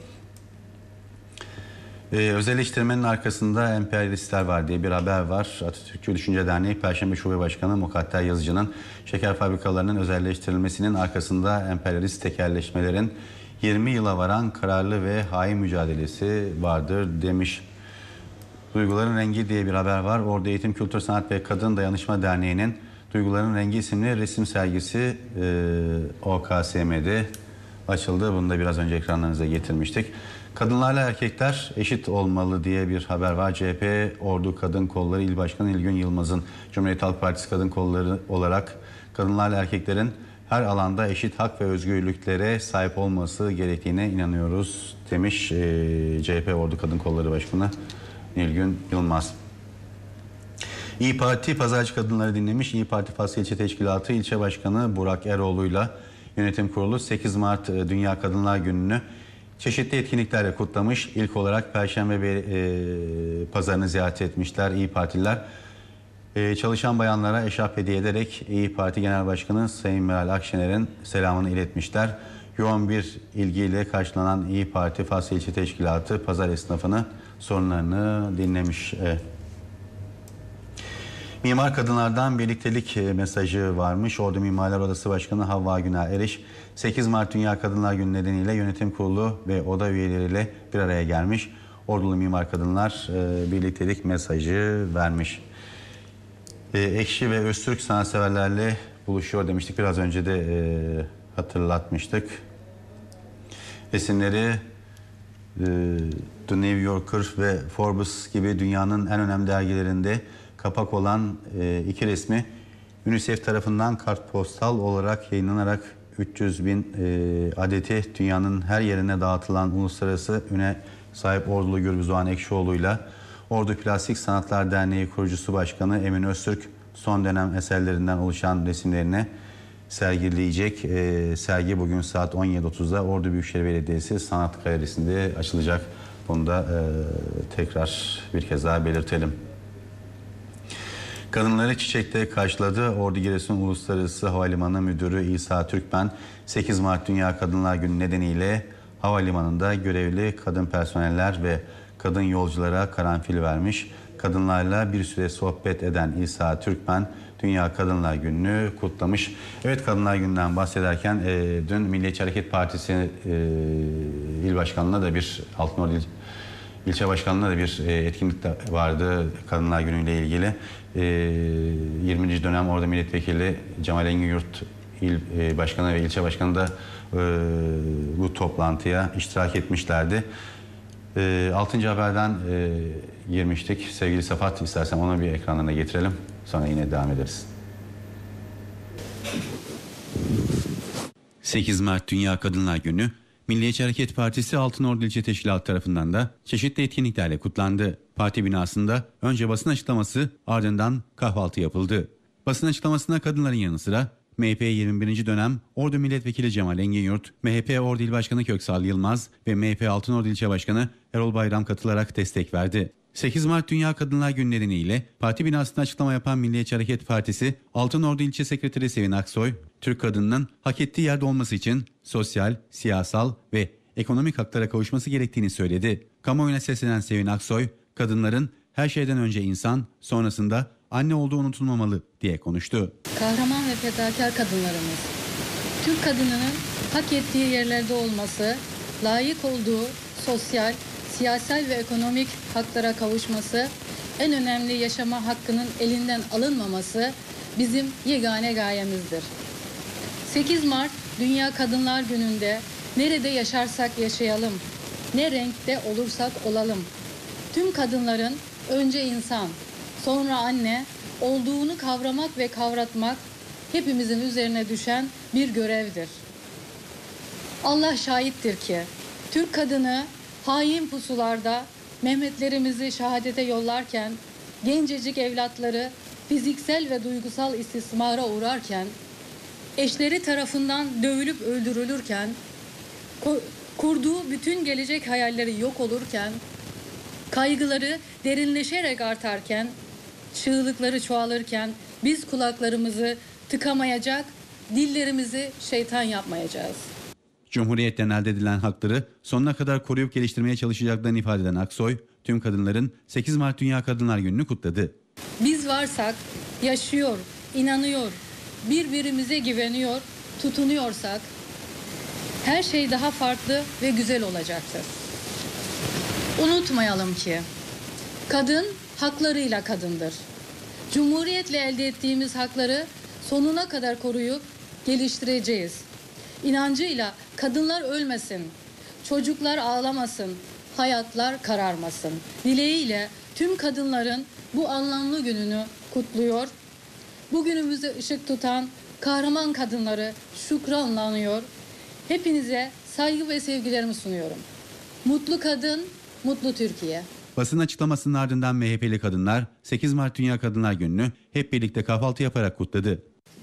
Ee, özelleştirmenin arkasında emperyalistler var diye bir haber var. Atatürkçü Düşünce Derneği Perşembe Şube Başkanı Mukadder Yazıcı'nın şeker fabrikalarının özelleştirilmesinin arkasında emperyalist tekelleşmelerin yirmi yıla varan kararlı ve hain mücadelesi vardır demiş. Duyguların Rengi diye bir haber var. Ordu Eğitim, Kültür, Sanat ve Kadın Dayanışma Derneği'nin Duyguların Rengi isimli resim sergisi e, O K S M'de açıldı. Bunu da biraz önce ekranlarınıza getirmiştik. Kadınlarla erkekler eşit olmalı diye bir haber var. C H P Ordu Kadın Kolları İl Başkanı İlgün Yılmaz'ın Cumhuriyet Halk Partisi Kadın Kolları olarak kadınlarla erkeklerin her alanda eşit hak ve özgürlüklere sahip olması gerektiğine inanıyoruz demiş e, C H P Ordu Kadın Kolları Başkanı İlgün Yılmaz. İYİ Parti pazarcı kadınları dinlemiş. İYİ Parti Faslı İlçe Teşkilatı İlçe Başkanı Burak Eroğlu'yla Yönetim Kurulu sekiz Mart Dünya Kadınlar Günü'nü çeşitli etkinliklerle kutlamış. İlk olarak Perşembe e, pazarını ziyaret etmişler İYİ Partililer. E, çalışan bayanlara eşarp hediye ederek İYİ Parti Genel Başkanı Sayın Meral Akşener'in selamını iletmişler. Yoğun bir ilgiyle karşılanan İYİ Parti Faslı İlçe Teşkilatı pazar esnafını sorunlarını dinlemiş. E, Mimar kadınlardan birliktelik mesajı varmış. Ordu Mimarlar Odası Başkanı Havva Günah Eriş, sekiz Mart Dünya Kadınlar Günü nedeniyle yönetim kurulu ve oda üyeleriyle bir araya gelmiş. Ordulu mimar kadınlar e, birliktelik mesajı vermiş. E, Ekşi ve Öztürk sanatseverlerle buluşuyor demiştik. Biraz önce de e, hatırlatmıştık. Resimleri e, The New Yorker ve Forbes gibi dünyanın en önemli dergilerinde kapak olan e, iki resmi UNICEF tarafından kartpostal olarak yayınlanarak üç yüz bin e, adeti dünyanın her yerine dağıtılan uluslararası üne sahip Ordulu Gürbüz Doğan Ekşioğlu'yla Ordu Plastik Sanatlar Derneği kurucusu başkanı Emin Öztürk son dönem eserlerinden oluşan resimlerini sergileyecek. E, sergi bugün saat on yedi otuzda Ordu Büyükşehir Belediyesi Sanat Galerisi'nde açılacak. Bunu da e, tekrar bir kez daha belirtelim. Kadınları çiçekte karşıladı. Ordu Giresun Uluslararası Havalimanı Müdürü İsa Türkmen, sekiz Mart Dünya Kadınlar Günü nedeniyle havalimanında görevli kadın personeller ve kadın yolculara karanfil vermiş. Kadınlarla bir süre sohbet eden İsa Türkmen, Dünya Kadınlar Günü'nü kutlamış. Evet, Kadınlar Günü'nden bahsederken e, dün Milliyetçi Hareket Partisi e, il başkanlığına da bir Altınordu il, ilçe başkanlığına da bir e, etkinlik de vardı Kadınlar Günü ile ilgili. E, yirminci dönem orada milletvekili Cemal Engin Yurt il e, başkanı ve ilçe başkanı da e, bu toplantıya iştirak etmişlerdi. E, altıncı haberden e, girmiştik. Sevgili Safat, istersen onu bir ekranlarına getirelim. Sonra yine devam ederiz. sekiz Mart Dünya Kadınlar Günü, Milliyetçi Hareket Partisi Altınordu İlçe Teşkilatı tarafından da çeşitli etkinliklerle kutlandı. Parti binasında önce basın açıklaması, ardından kahvaltı yapıldı. Basın açıklamasına kadınların yanı sıra M H P yirmi birinci dönem Ordu Milletvekili Cemal Engin Yurt, M H P Ordu İl Başkanı Köksal Yılmaz ve M H P Altınordu İlçe Başkanı Erol Bayram katılarak destek verdi. sekiz Mart Dünya Kadınlar Günü nedeniyle parti binasında açıklama yapan Milliyetçi Hareket Partisi Altınordu İlçe Sekreteri Sevin Aksoy, Türk kadınının hak ettiği yerde olması için sosyal, siyasal ve ekonomik haklara kavuşması gerektiğini söyledi. Kamuoyuna seslenen Sevin Aksoy, kadınların her şeyden önce insan, sonrasında anne olduğu unutulmamalı diye konuştu. Kahraman ve fedakar kadınlarımız, Türk kadınının hak ettiği yerlerde olması, layık olduğu sosyal, siyasal ve ekonomik haklara kavuşması, en önemli yaşama hakkının elinden alınmaması bizim yegane gayemizdir. sekiz Mart Dünya Kadınlar Günü'nde nerede yaşarsak yaşayalım, ne renkte olursak olalım, tüm kadınların önce insan, sonra anne olduğunu kavramak ve kavratmak hepimizin üzerine düşen bir görevdir. Allah şahittir ki Türk kadını hain pusularda Mehmetlerimizi şehadete yollarken, gencecik evlatları fiziksel ve duygusal istismara uğrarken, eşleri tarafından dövülüp öldürülürken, kurduğu bütün gelecek hayalleri yok olurken, kaygıları derinleşerek artarken, çığlıkları çoğalırken biz kulaklarımızı tıkamayacak, dillerimizi şeytan yapmayacağız. Cumhuriyetten elde edilen hakları sonuna kadar koruyup geliştirmeye çalışacaklarını ifade eden Aksoy, tüm kadınların sekiz Mart Dünya Kadınlar Günü'nü kutladı. Biz varsak, yaşıyor, inanıyor, birbirimize güveniyor, tutunuyorsak her şey daha farklı ve güzel olacaktır. Unutmayalım ki kadın haklarıyla kadındır. Cumhuriyetle elde ettiğimiz hakları sonuna kadar koruyup geliştireceğiz. İnancıyla kadınlar ölmesin, çocuklar ağlamasın, hayatlar kararmasın. Dileğiyle tüm kadınların bu anlamlı gününü kutluyor. Bugünümüzde ışık tutan kahraman kadınları şükranla anıyor. Hepinize saygı ve sevgilerimi sunuyorum. Mutlu kadın, mutlu Türkiye. Basın açıklamasının ardından M H P'li kadınlar sekiz Mart Dünya Kadınlar Günü'nü hep birlikte kahvaltı yaparak kutladı.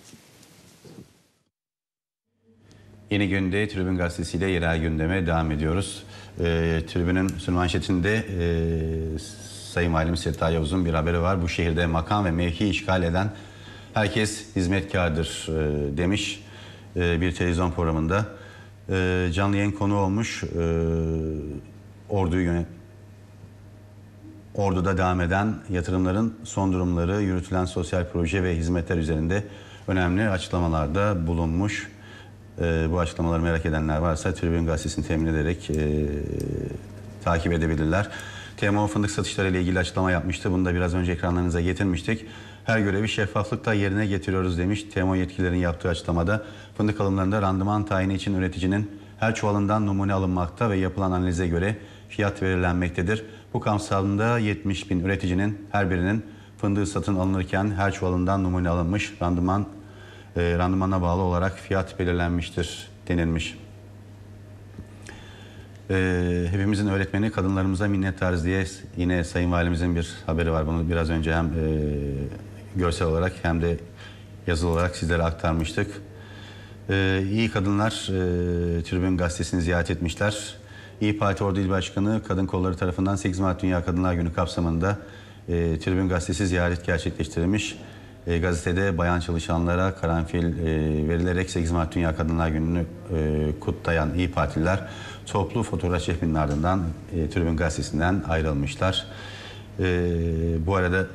Yeni Gün'de Tribün Gazetesi ile yerel gündeme devam ediyoruz. Ee, Tribün'ün sürmanşetinde e, Sayın Valim Setta Yavuz'un bir haberi var. Bu şehirde makam ve mevki işgal eden herkes hizmetkardır e, demiş e, bir televizyon programında. E, canlı yayın konu olmuş. E, Ordu'yu yönet Ordu'da devam eden yatırımların son durumları, yürütülen sosyal proje ve hizmetler üzerinde önemli açıklamalarda bulunmuş. Ee, bu açıklamaları merak edenler varsa Tribün Gazetesi'ni temin ederek e, takip edebilirler. T M O fındık satışları ile ilgili açıklama yapmıştı. Bunu da biraz önce ekranlarınıza getirmiştik. Her görevi şeffaflıkla yerine getiriyoruz demiş. T M O yetkililerin yaptığı açıklamada fındık alımlarında randıman tayini için üreticinin her çuvalından numune alınmakta ve yapılan analize göre fiyat belirlenmektedir. Bu kapsamda yetmiş bin üreticinin her birinin fındığı satın alınırken her çuvalından numune alınmış, randıman e, randımana bağlı olarak fiyat belirlenmiştir denilmiş. E, hepimizin öğretmeni kadınlarımıza minnettarız diye yine Sayın Valimizin bir haberi var. Bunu biraz önce hem e, görsel olarak hem de yazılı olarak sizlere aktarmıştık. E, İyi Kadınlar e, Tribün Gazetesi'ni ziyaret etmişler. İYİ Parti Ordu İl Başkanı kadın kolları tarafından sekiz Mart Dünya Kadınlar Günü kapsamında e, Tribün Gazetesi ziyaret gerçekleştirilmiş. E, gazetede bayan çalışanlara karanfil e, verilerek sekiz Mart Dünya Kadınlar Günü'nü e, kutlayan İYİ Partililer toplu fotoğraf çekmenin ardından e, Tribün Gazetesi'nden ayrılmışlar. E, bu arada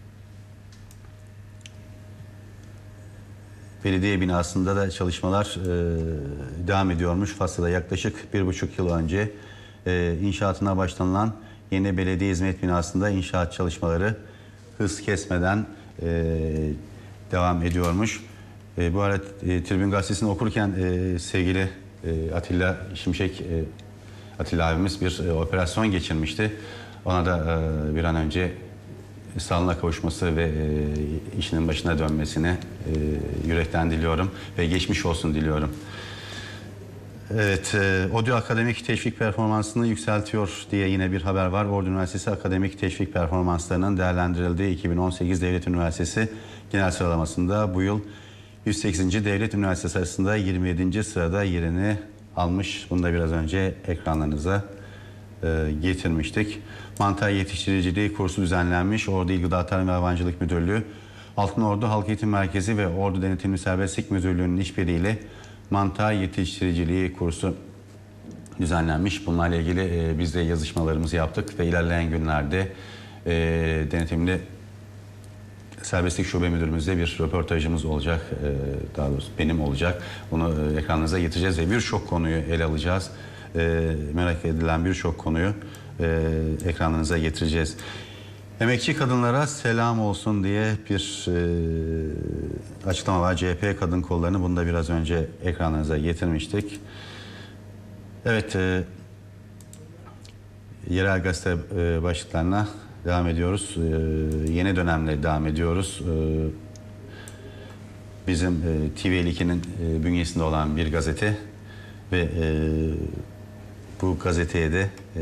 belediye binasında da çalışmalar e, devam ediyormuş. Fas'ta yaklaşık bir buçuk yıl önce e, inşaatına başlanılan yeni belediye hizmet binasında inşaat çalışmaları hız kesmeden e, devam ediyormuş. E, bu arada e, Tribün Gazetesi'ni okurken e, sevgili e, Atilla Şimşek, e, Atilla abimiz bir e, operasyon geçirmişti. Ona da e, bir an önce sağlığına kavuşması ve e, işinin başına dönmesini e, yürekten diliyorum ve geçmiş olsun diliyorum. Evet, e, ODTÜ akademik teşvik performansını yükseltiyor diye yine bir haber var. Ordu Üniversitesi akademik teşvik performanslarının değerlendirildiği iki bin on sekiz Devlet Üniversitesi genel sıralamasında bu yıl yüz sekizinci Devlet Üniversitesi arasında yirmi yedinci sırada yerini almış. Bunu da biraz önce ekranlarınıza e, getirmiştik. Mantar yetiştiriciliği kursu düzenlenmiş. Ordu İl Gıda Tarım ve Hayvancılık Müdürlüğü, Altınordu Halk Eğitim Merkezi ve Ordu Denetimli Serbestlik Müdürlüğü'nün işbirliğiyle mantar yetiştiriciliği kursu düzenlenmiş. Bunlarla ilgili e, biz de yazışmalarımızı yaptık ve ilerleyen günlerde e, denetimli serbestlik şube müdürümüzle bir röportajımız olacak. E, daha doğrusu benim olacak. Bunu e, ekranınıza getireceğiz ve birçok konuyu ele alacağız. E, merak edilen birçok konuyu e, ekranlarınıza getireceğiz. Emekçi kadınlara selam olsun diye bir e, açıklama var. C H P kadın kollarını bunu da biraz önce ekranlarınıza getirmiştik. Evet, e, yerel gazete e, başlıklarına devam ediyoruz. E, yeni dönemle devam ediyoruz. E, bizim e, T V elli ikinin e, bünyesinde olan bir gazete ve e, bu gazeteye de e,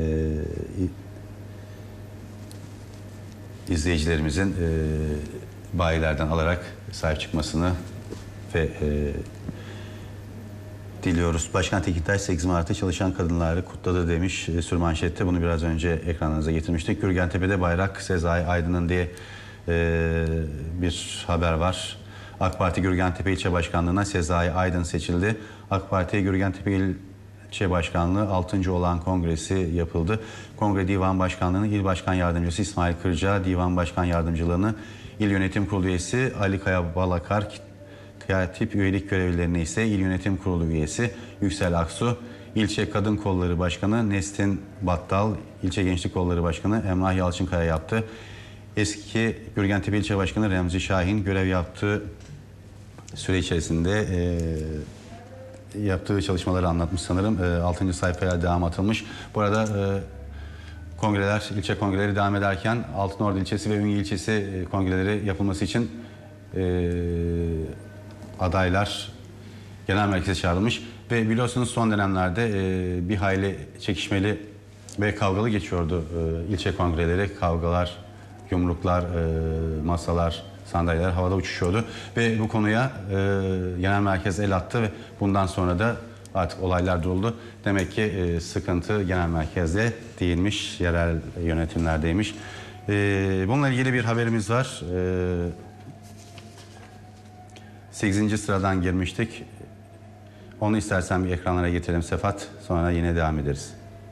izleyicilerimizin e, bayilerden alarak sahip çıkmasını ve e, diliyoruz. Başkan Tekintaş sekiz Mart'ta çalışan kadınları kutladı demiş e, sürmanşette. Bunu biraz önce ekranlarınıza getirmiştik. Gürgentepe'de bayrak Sezai Aydın'ın diye e, bir haber var. AK Parti Gürgentepe İlçe Başkanlığı'na Sezai Aydın seçildi. AK Parti Gürgentepe İlçe Başkanlığı altıncı olan kongresi yapıldı. Kongre Divan Başkanlığı'nın İl Başkan Yardımcısı İsmail Kırca, Divan Başkan Yardımcılığını İl Yönetim Kurulu Üyesi Ali Kaya Balakar, Katip üyelik görevlilerini ise İl Yönetim Kurulu Üyesi Yüksel Aksu, İlçe Kadın Kolları Başkanı Nestin Battal, İlçe Gençlik Kolları Başkanı Emrah Yalçınkaya yaptı. Eski Gürgentepe İlçe Başkanı Remzi Şahin görev yaptığı süre içerisinde e, yaptığı çalışmaları anlatmış sanırım. E, altıncı sayfaya devam atılmış. Bu arada e, kongreler, ilçe kongreleri devam ederken Altınordu ilçesi ve Ünye ilçesi e, kongreleri yapılması için e, adaylar genel merkeze çağrılmış. Ve biliyorsunuz son dönemlerde e, bir hayli çekişmeli ve kavgalı geçiyordu e, ilçe kongreleri. Kavgalar, yumruklar, e, masalar, sandalyeler havada uçuşuyordu. Ve bu konuya e, genel merkez el attı ve bundan sonra da artık olaylar duruldu. Demek ki e, sıkıntı genel merkezde değilmiş, yerel yönetimlerdeymiş. E, bununla ilgili bir haberimiz var. E, sekizinci sıradan girmiştik. Onu istersen bir ekranlara getirelim Sefat. Sonra yine devam ederiz.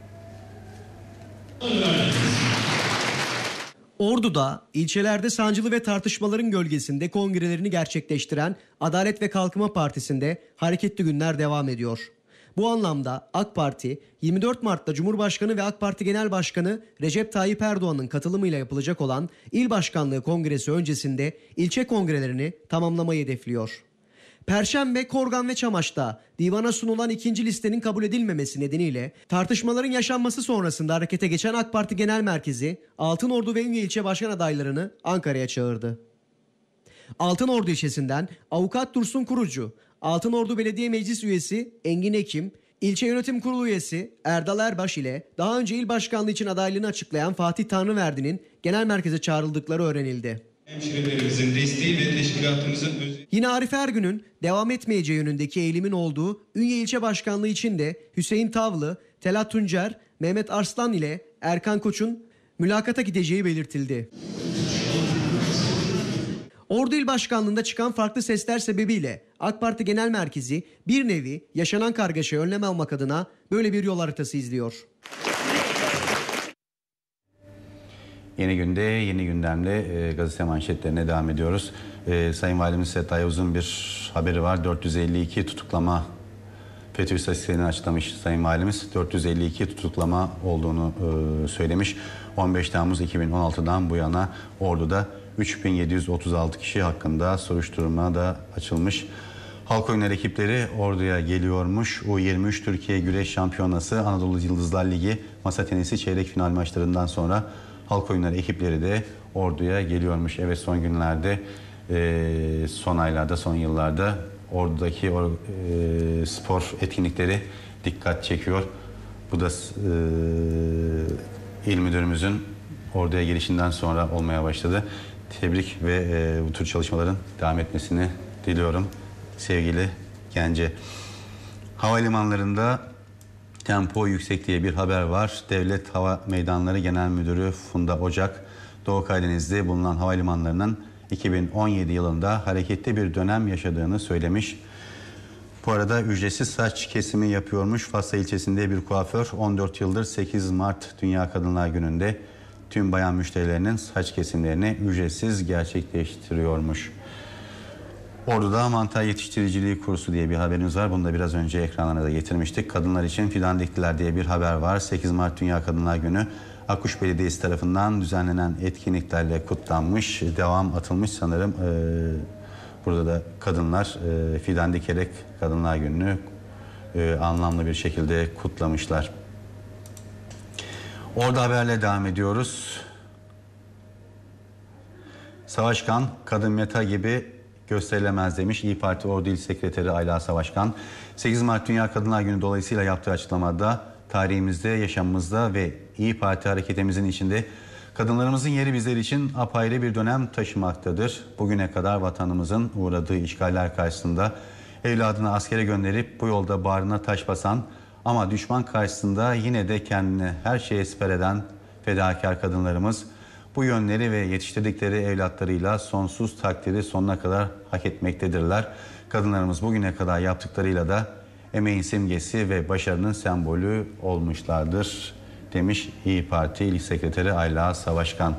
Ordu'da, ilçelerde sancılı ve tartışmaların gölgesinde kongrelerini gerçekleştiren Adalet ve Kalkınma Partisi'nde hareketli günler devam ediyor. Bu anlamda AK Parti, yirmi dört Mart'ta Cumhurbaşkanı ve AK Parti Genel Başkanı Recep Tayyip Erdoğan'ın katılımıyla yapılacak olan İl Başkanlığı Kongresi öncesinde ilçe kongrelerini tamamlamayı hedefliyor. Perşembe, Korgan ve Çamaş'ta divana sunulan ikinci listenin kabul edilmemesi nedeniyle tartışmaların yaşanması sonrasında harekete geçen AK Parti Genel Merkezi Altınordu ve Ünye ilçe başkan adaylarını Ankara'ya çağırdı. Altınordu ilçesinden Avukat Dursun Kurucu, Altınordu Belediye Meclis Üyesi Engin Ekim, İlçe Yönetim Kurulu Üyesi Erdal Erbaş ile daha önce il başkanlığı için adaylığını açıklayan Fatih Tanrıverdi'nin genel merkeze çağrıldıkları öğrenildi. Hemşirelerimizin desteği ve teşkilatımızın öz... Yine Arif Ergün'ün devam etmeyeceği yönündeki eğilimin olduğu Ünye İlçe Başkanlığı için de Hüseyin Tavlı, Telat Tuncer, Mehmet Arslan ile Erkan Koç'un mülakata gideceği belirtildi. Ordu İl Başkanlığı'nda çıkan farklı sesler sebebiyle AK Parti Genel Merkezi bir nevi yaşanan kargaşayı önlem almak adına böyle bir yol haritası izliyor. Yeni günde, yeni gündemle e, gazete manşetlerine devam ediyoruz. E, Sayın Valimiz Sedat Ayavuz'un bir haberi var. dört yüz elli iki tutuklama, FETÖ istatistiklerini açıklamış Sayın Valimiz. dört yüz elli iki tutuklama olduğunu e, söylemiş. on beş Temmuz iki bin on altıdan bu yana Ordu'da üç bin yedi yüz otuz altı kişi hakkında soruşturma da açılmış. Halk oyunları ekipleri Ordu'ya geliyormuş. U yirmi üç Türkiye Güreş Şampiyonası Anadolu Yıldızlar Ligi masa tenisi çeyrek final maçlarından sonra halk oyunları ekipleri de Ordu'ya geliyormuş. Evet, son günlerde, e, son aylarda, son yıllarda Ordu'daki or, e, spor etkinlikleri dikkat çekiyor. Bu da e, il müdürümüzün Ordu'ya gelişinden sonra olmaya başladı. Tebrik ve e, bu tür çalışmaların devam etmesini diliyorum sevgili Gence. Havalimanlarında tempo yüksek diye bir haber var. Devlet Hava Meydanları Genel Müdürü Funda Ocak, Doğu Karadeniz'de bulunan havalimanlarının iki bin on yedi yılında hareketli bir dönem yaşadığını söylemiş. Bu arada ücretsiz saç kesimi yapıyormuş. Fatsa ilçesinde bir kuaför on dört yıldır sekiz Mart Dünya Kadınlar Günü'nde tüm bayan müşterilerinin saç kesimlerini ücretsiz gerçekleştiriyormuş. Ordu'da mantar yetiştiriciliği kursu diye bir haberimiz var. Bunu da biraz önce ekranlarına da getirmiştik. Kadınlar için fidan diktiler diye bir haber var. sekiz Mart Dünya Kadınlar Günü Akkuş Belediyesi tarafından düzenlenen etkinliklerle kutlanmış. Devam atılmış sanırım. Ee, burada da kadınlar e, fidan dikerek Kadınlar Günü'nü e, anlamlı bir şekilde kutlamışlar. Ordu haberle devam ediyoruz. Savaşkan, kadın meta gibi gösterilemez demiş İYİ Parti Ordu İl Sekreteri Ayla Savaşkan. sekiz Mart Dünya Kadınlar Günü dolayısıyla yaptığı açıklamada tarihimizde, yaşamımızda ve İYİ Parti hareketimizin içinde kadınlarımızın yeri bizler için apayrı bir dönem taşımaktadır. Bugüne kadar vatanımızın uğradığı işgaller karşısında evladını askere gönderip bu yolda bağrına taş basan ama düşman karşısında yine de kendini her şeye siper eden fedakar kadınlarımız bu yönleri ve yetiştirdikleri evlatlarıyla sonsuz takdiri sonuna kadar hak etmektedirler. Kadınlarımız bugüne kadar yaptıklarıyla da emeğin simgesi ve başarının sembolü olmuşlardır demiş İYİ Parti İl Sekreteri Ayla Savaşkan.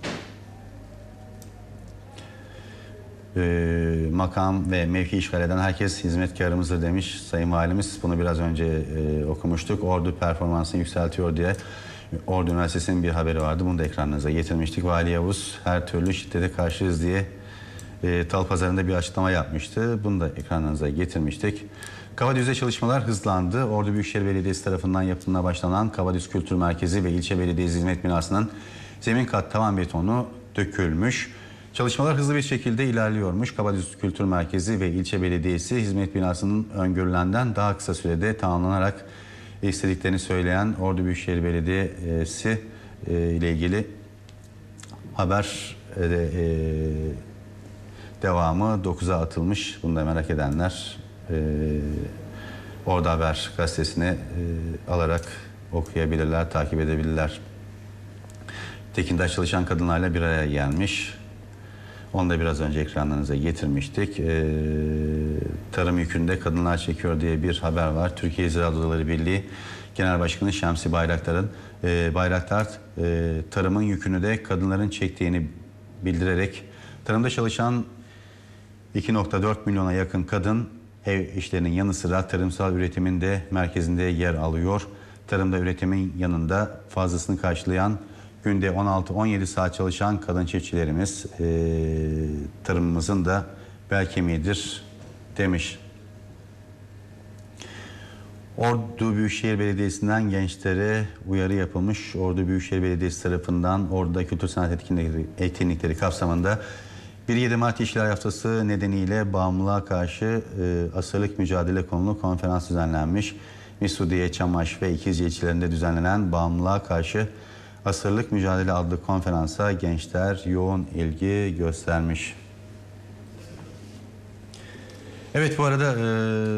Ee, makam ve mevki işgal eden herkes hizmetkarımızdır demiş Sayın Valimiz. Bunu biraz önce e, okumuştuk. Ordu performansını yükseltiyor diye Ordu Üniversitesi'nin bir haberi vardı. Bunu da ekranınıza getirmiştik. Vali Yavuz her türlü şiddete karşıyız diye e, Talpazarı'nda bir açıklama yapmıştı. Bunu da ekranınıza getirmiştik. Kavadüz'de çalışmalar hızlandı. Ordu Büyükşehir Belediyesi tarafından yapımına başlanan Kavadüz Kültür Merkezi ve İlçe Belediyesi Hizmet Binası'nın zemin kat tavan betonu dökülmüş. Çalışmalar hızlı bir şekilde ilerliyormuş. Kavadüz Kültür Merkezi ve İlçe Belediyesi Hizmet Binası'nın öngörülenden daha kısa sürede tamamlanarak istediklerini söyleyen Ordu Büyükşehir Belediyesi e, ile ilgili haber e, e, devamı dokuza atılmış. Bunu da merak edenler e, Ordu Haber gazetesini e, alarak okuyabilirler, takip edebilirler. Tekintaş çalışan kadınlarla bir araya gelmiş. Onu da biraz önce ekranlarınıza getirmiştik. Ee, tarım yükünde kadınlar çekiyor diye bir haber var. Türkiye Ziraat Odaları Birliği Genel Başkanı Şemsi Bayraktar'ın e, Bayraktar e, tarımın yükünü de kadınların çektiğini bildirerek tarımda çalışan iki nokta dört milyona yakın kadın ev işlerinin yanı sıra tarımsal üretimin de merkezinde yer alıyor. Tarımda üretimin yanında fazlasını karşılayan günde on altı on yedi saat çalışan kadın çiftçilerimiz e, tarımımızın da bel kemiğidir demiş. Ordu Büyükşehir Belediyesi'nden gençlere uyarı yapılmış. Ordu Büyükşehir Belediyesi tarafından Ordu'da kültür sanat etkinlikleri, etkinlikleri kapsamında bir yedi Mart İşçiler Haftası nedeniyle bağımlılığa karşı e, asırlık mücadele konulu konferans düzenlenmiş. Mesudiye, Çamaş ve İkizce ilçelerinde düzenlenen bağımlılığa karşı Asırlık Mücadele adlı konferansa gençler yoğun ilgi göstermiş. Evet, bu arada e,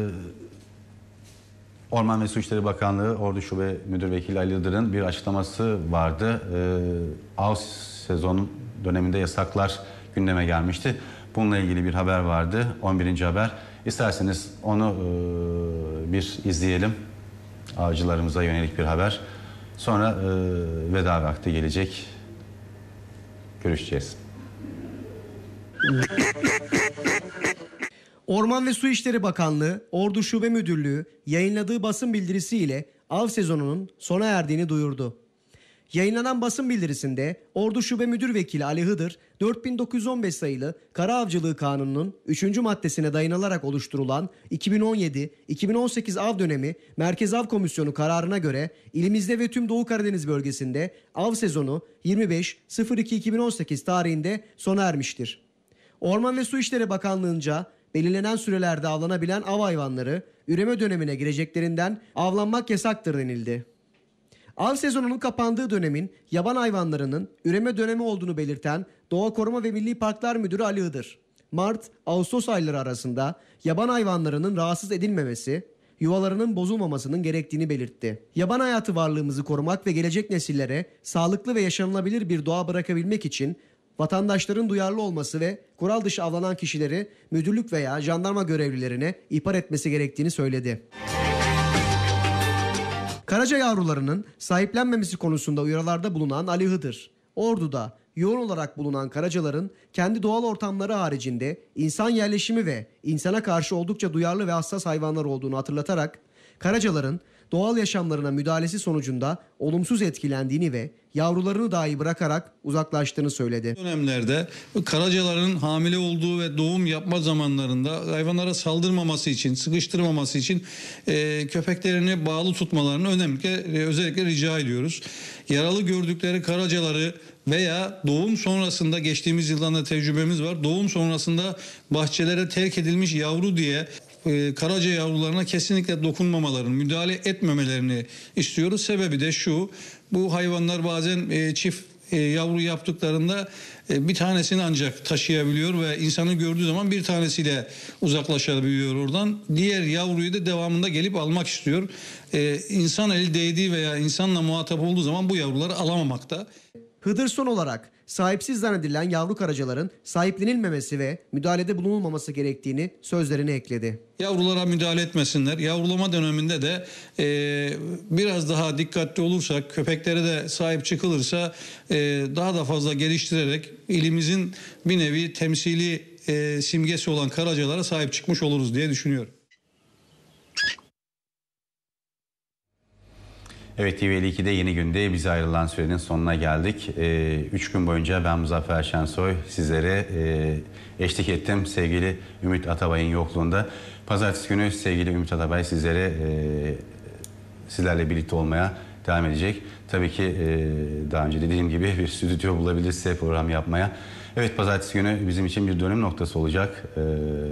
Orman ve Su İşleri Bakanlığı Ordu Şube Müdür Vekili Ali Yıldırım'ın bir açıklaması vardı. E, av sezonu döneminde yasaklar gündeme gelmişti. bununla ilgili bir haber vardı. on birinci haber. İsterseniz onu e, bir izleyelim. Avcılarımıza yönelik bir haber. Sonra e, veda vakti gelecek. Görüşeceğiz. Orman ve Su İşleri Bakanlığı, Ordu Şube Müdürlüğü yayınladığı basın bildirisiyle av sezonunun sona erdiğini duyurdu. Yayınlanan basın bildirisinde Ordu Şube Müdür Vekili Ali Hıdır, dört bin dokuz yüz on beş sayılı Kara Avcılığı Kanunu'nun üçüncü maddesine dayanılarak oluşturulan iki bin on yedi iki bin on sekiz av dönemi Merkez Av Komisyonu kararına göre ilimizde ve tüm Doğu Karadeniz bölgesinde av sezonu yirmi beş iki iki bin on sekiz tarihinde sona ermiştir. Orman ve Su İşleri Bakanlığı'nca belirlenen sürelerde avlanabilen av hayvanları üreme dönemine gireceklerinden avlanmak yasaktır denildi. Av sezonunun kapandığı dönemin yaban hayvanlarının üreme dönemi olduğunu belirten Doğa Koruma ve Milli Parklar Müdürü Ali Iğdır, Mart-Ağustos ayları arasında yaban hayvanlarının rahatsız edilmemesi, yuvalarının bozulmamasının gerektiğini belirtti. Yaban hayatı varlığımızı korumak ve gelecek nesillere sağlıklı ve yaşanılabilir bir doğa bırakabilmek için vatandaşların duyarlı olması ve kural dışı avlanan kişileri müdürlük veya jandarma görevlilerine ihbar etmesi gerektiğini söyledi. Karaca yavrularının sahiplenmemesi konusunda uyarılarda bulunan Ali Hıdır, Ordu'da yoğun olarak bulunan karacaların kendi doğal ortamları haricinde insan yerleşimi ve insana karşı oldukça duyarlı ve hassas hayvanlar olduğunu hatırlatarak, karacaların doğal yaşamlarına müdahalesi sonucunda olumsuz etkilendiğini ve yavrularını dahi bırakarak uzaklaştığını söyledi. Dönemlerde karacaların hamile olduğu ve doğum yapma zamanlarında hayvanlara saldırmaması için, sıkıştırmaması için e, köpeklerini bağlı tutmalarını önemli, e, özellikle rica ediyoruz. Yaralı gördükleri karacaları veya doğum sonrasında, geçtiğimiz yıldan da tecrübemiz var, doğum sonrasında bahçelere terk edilmiş yavru diye e, karaca yavrularına kesinlikle dokunmamalarını, müdahale etmemelerini istiyoruz. Sebebi de şu: bu hayvanlar bazen e, çift e, yavru yaptıklarında e, bir tanesini ancak taşıyabiliyor ve insanı gördüğü zaman bir tanesiyle uzaklaşabiliyor oradan. Diğer yavruyu da devamında gelip almak istiyor. E, insan eli değdiği veya insanla muhatap olduğu zaman bu yavruları alamamakta. Hıdır son olarak sahipsiz zannedilen yavru karacaların sahiplenilmemesi ve müdahalede bulunulmaması gerektiğini sözlerine ekledi. Yavrulara müdahale etmesinler. Yavrulama döneminde de e, biraz daha dikkatli olursak, köpeklere de sahip çıkılırsa e, daha da fazla geliştirerek ilimizin bir nevi temsili e, simgesi olan karacalara sahip çıkmış oluruz diye düşünüyorum. Evet, T V elli ikide yeni günde bize ayrılan sürenin sonuna geldik. Ee, üç gün boyunca ben Muzaffer Şensoy sizlere e, eşlik ettim sevgili Ümit Atabay'ın yokluğunda. Pazartesi günü sevgili Ümit Atabay sizlere e, sizlerle birlikte olmaya devam edecek. Tabii ki e, daha önce dediğim gibi bir stüdyo bulabilirse program yapmaya. Evet, pazartesi günü bizim için bir dönüm noktası olacak. E,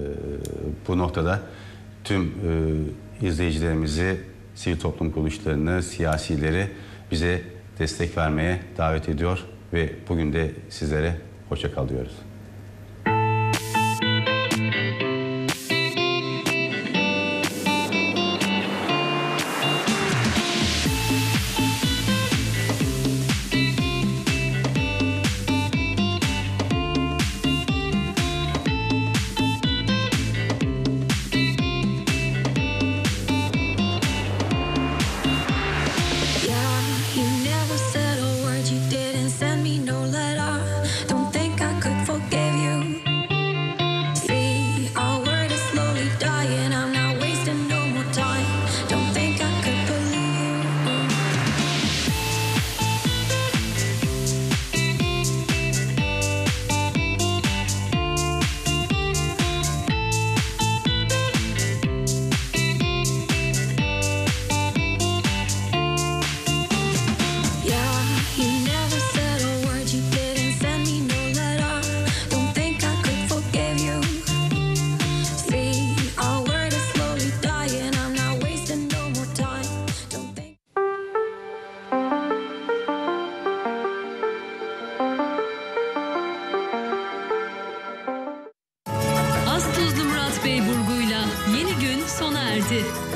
bu noktada tüm e, izleyicilerimizi, sivil toplum kuruluşlarını, siyasileri bize destek vermeye davet ediyor ve bugün de sizlere hoşça kal diyoruz. Az Tuzlu Murat Bey vurguyla yeni gün sona erdi.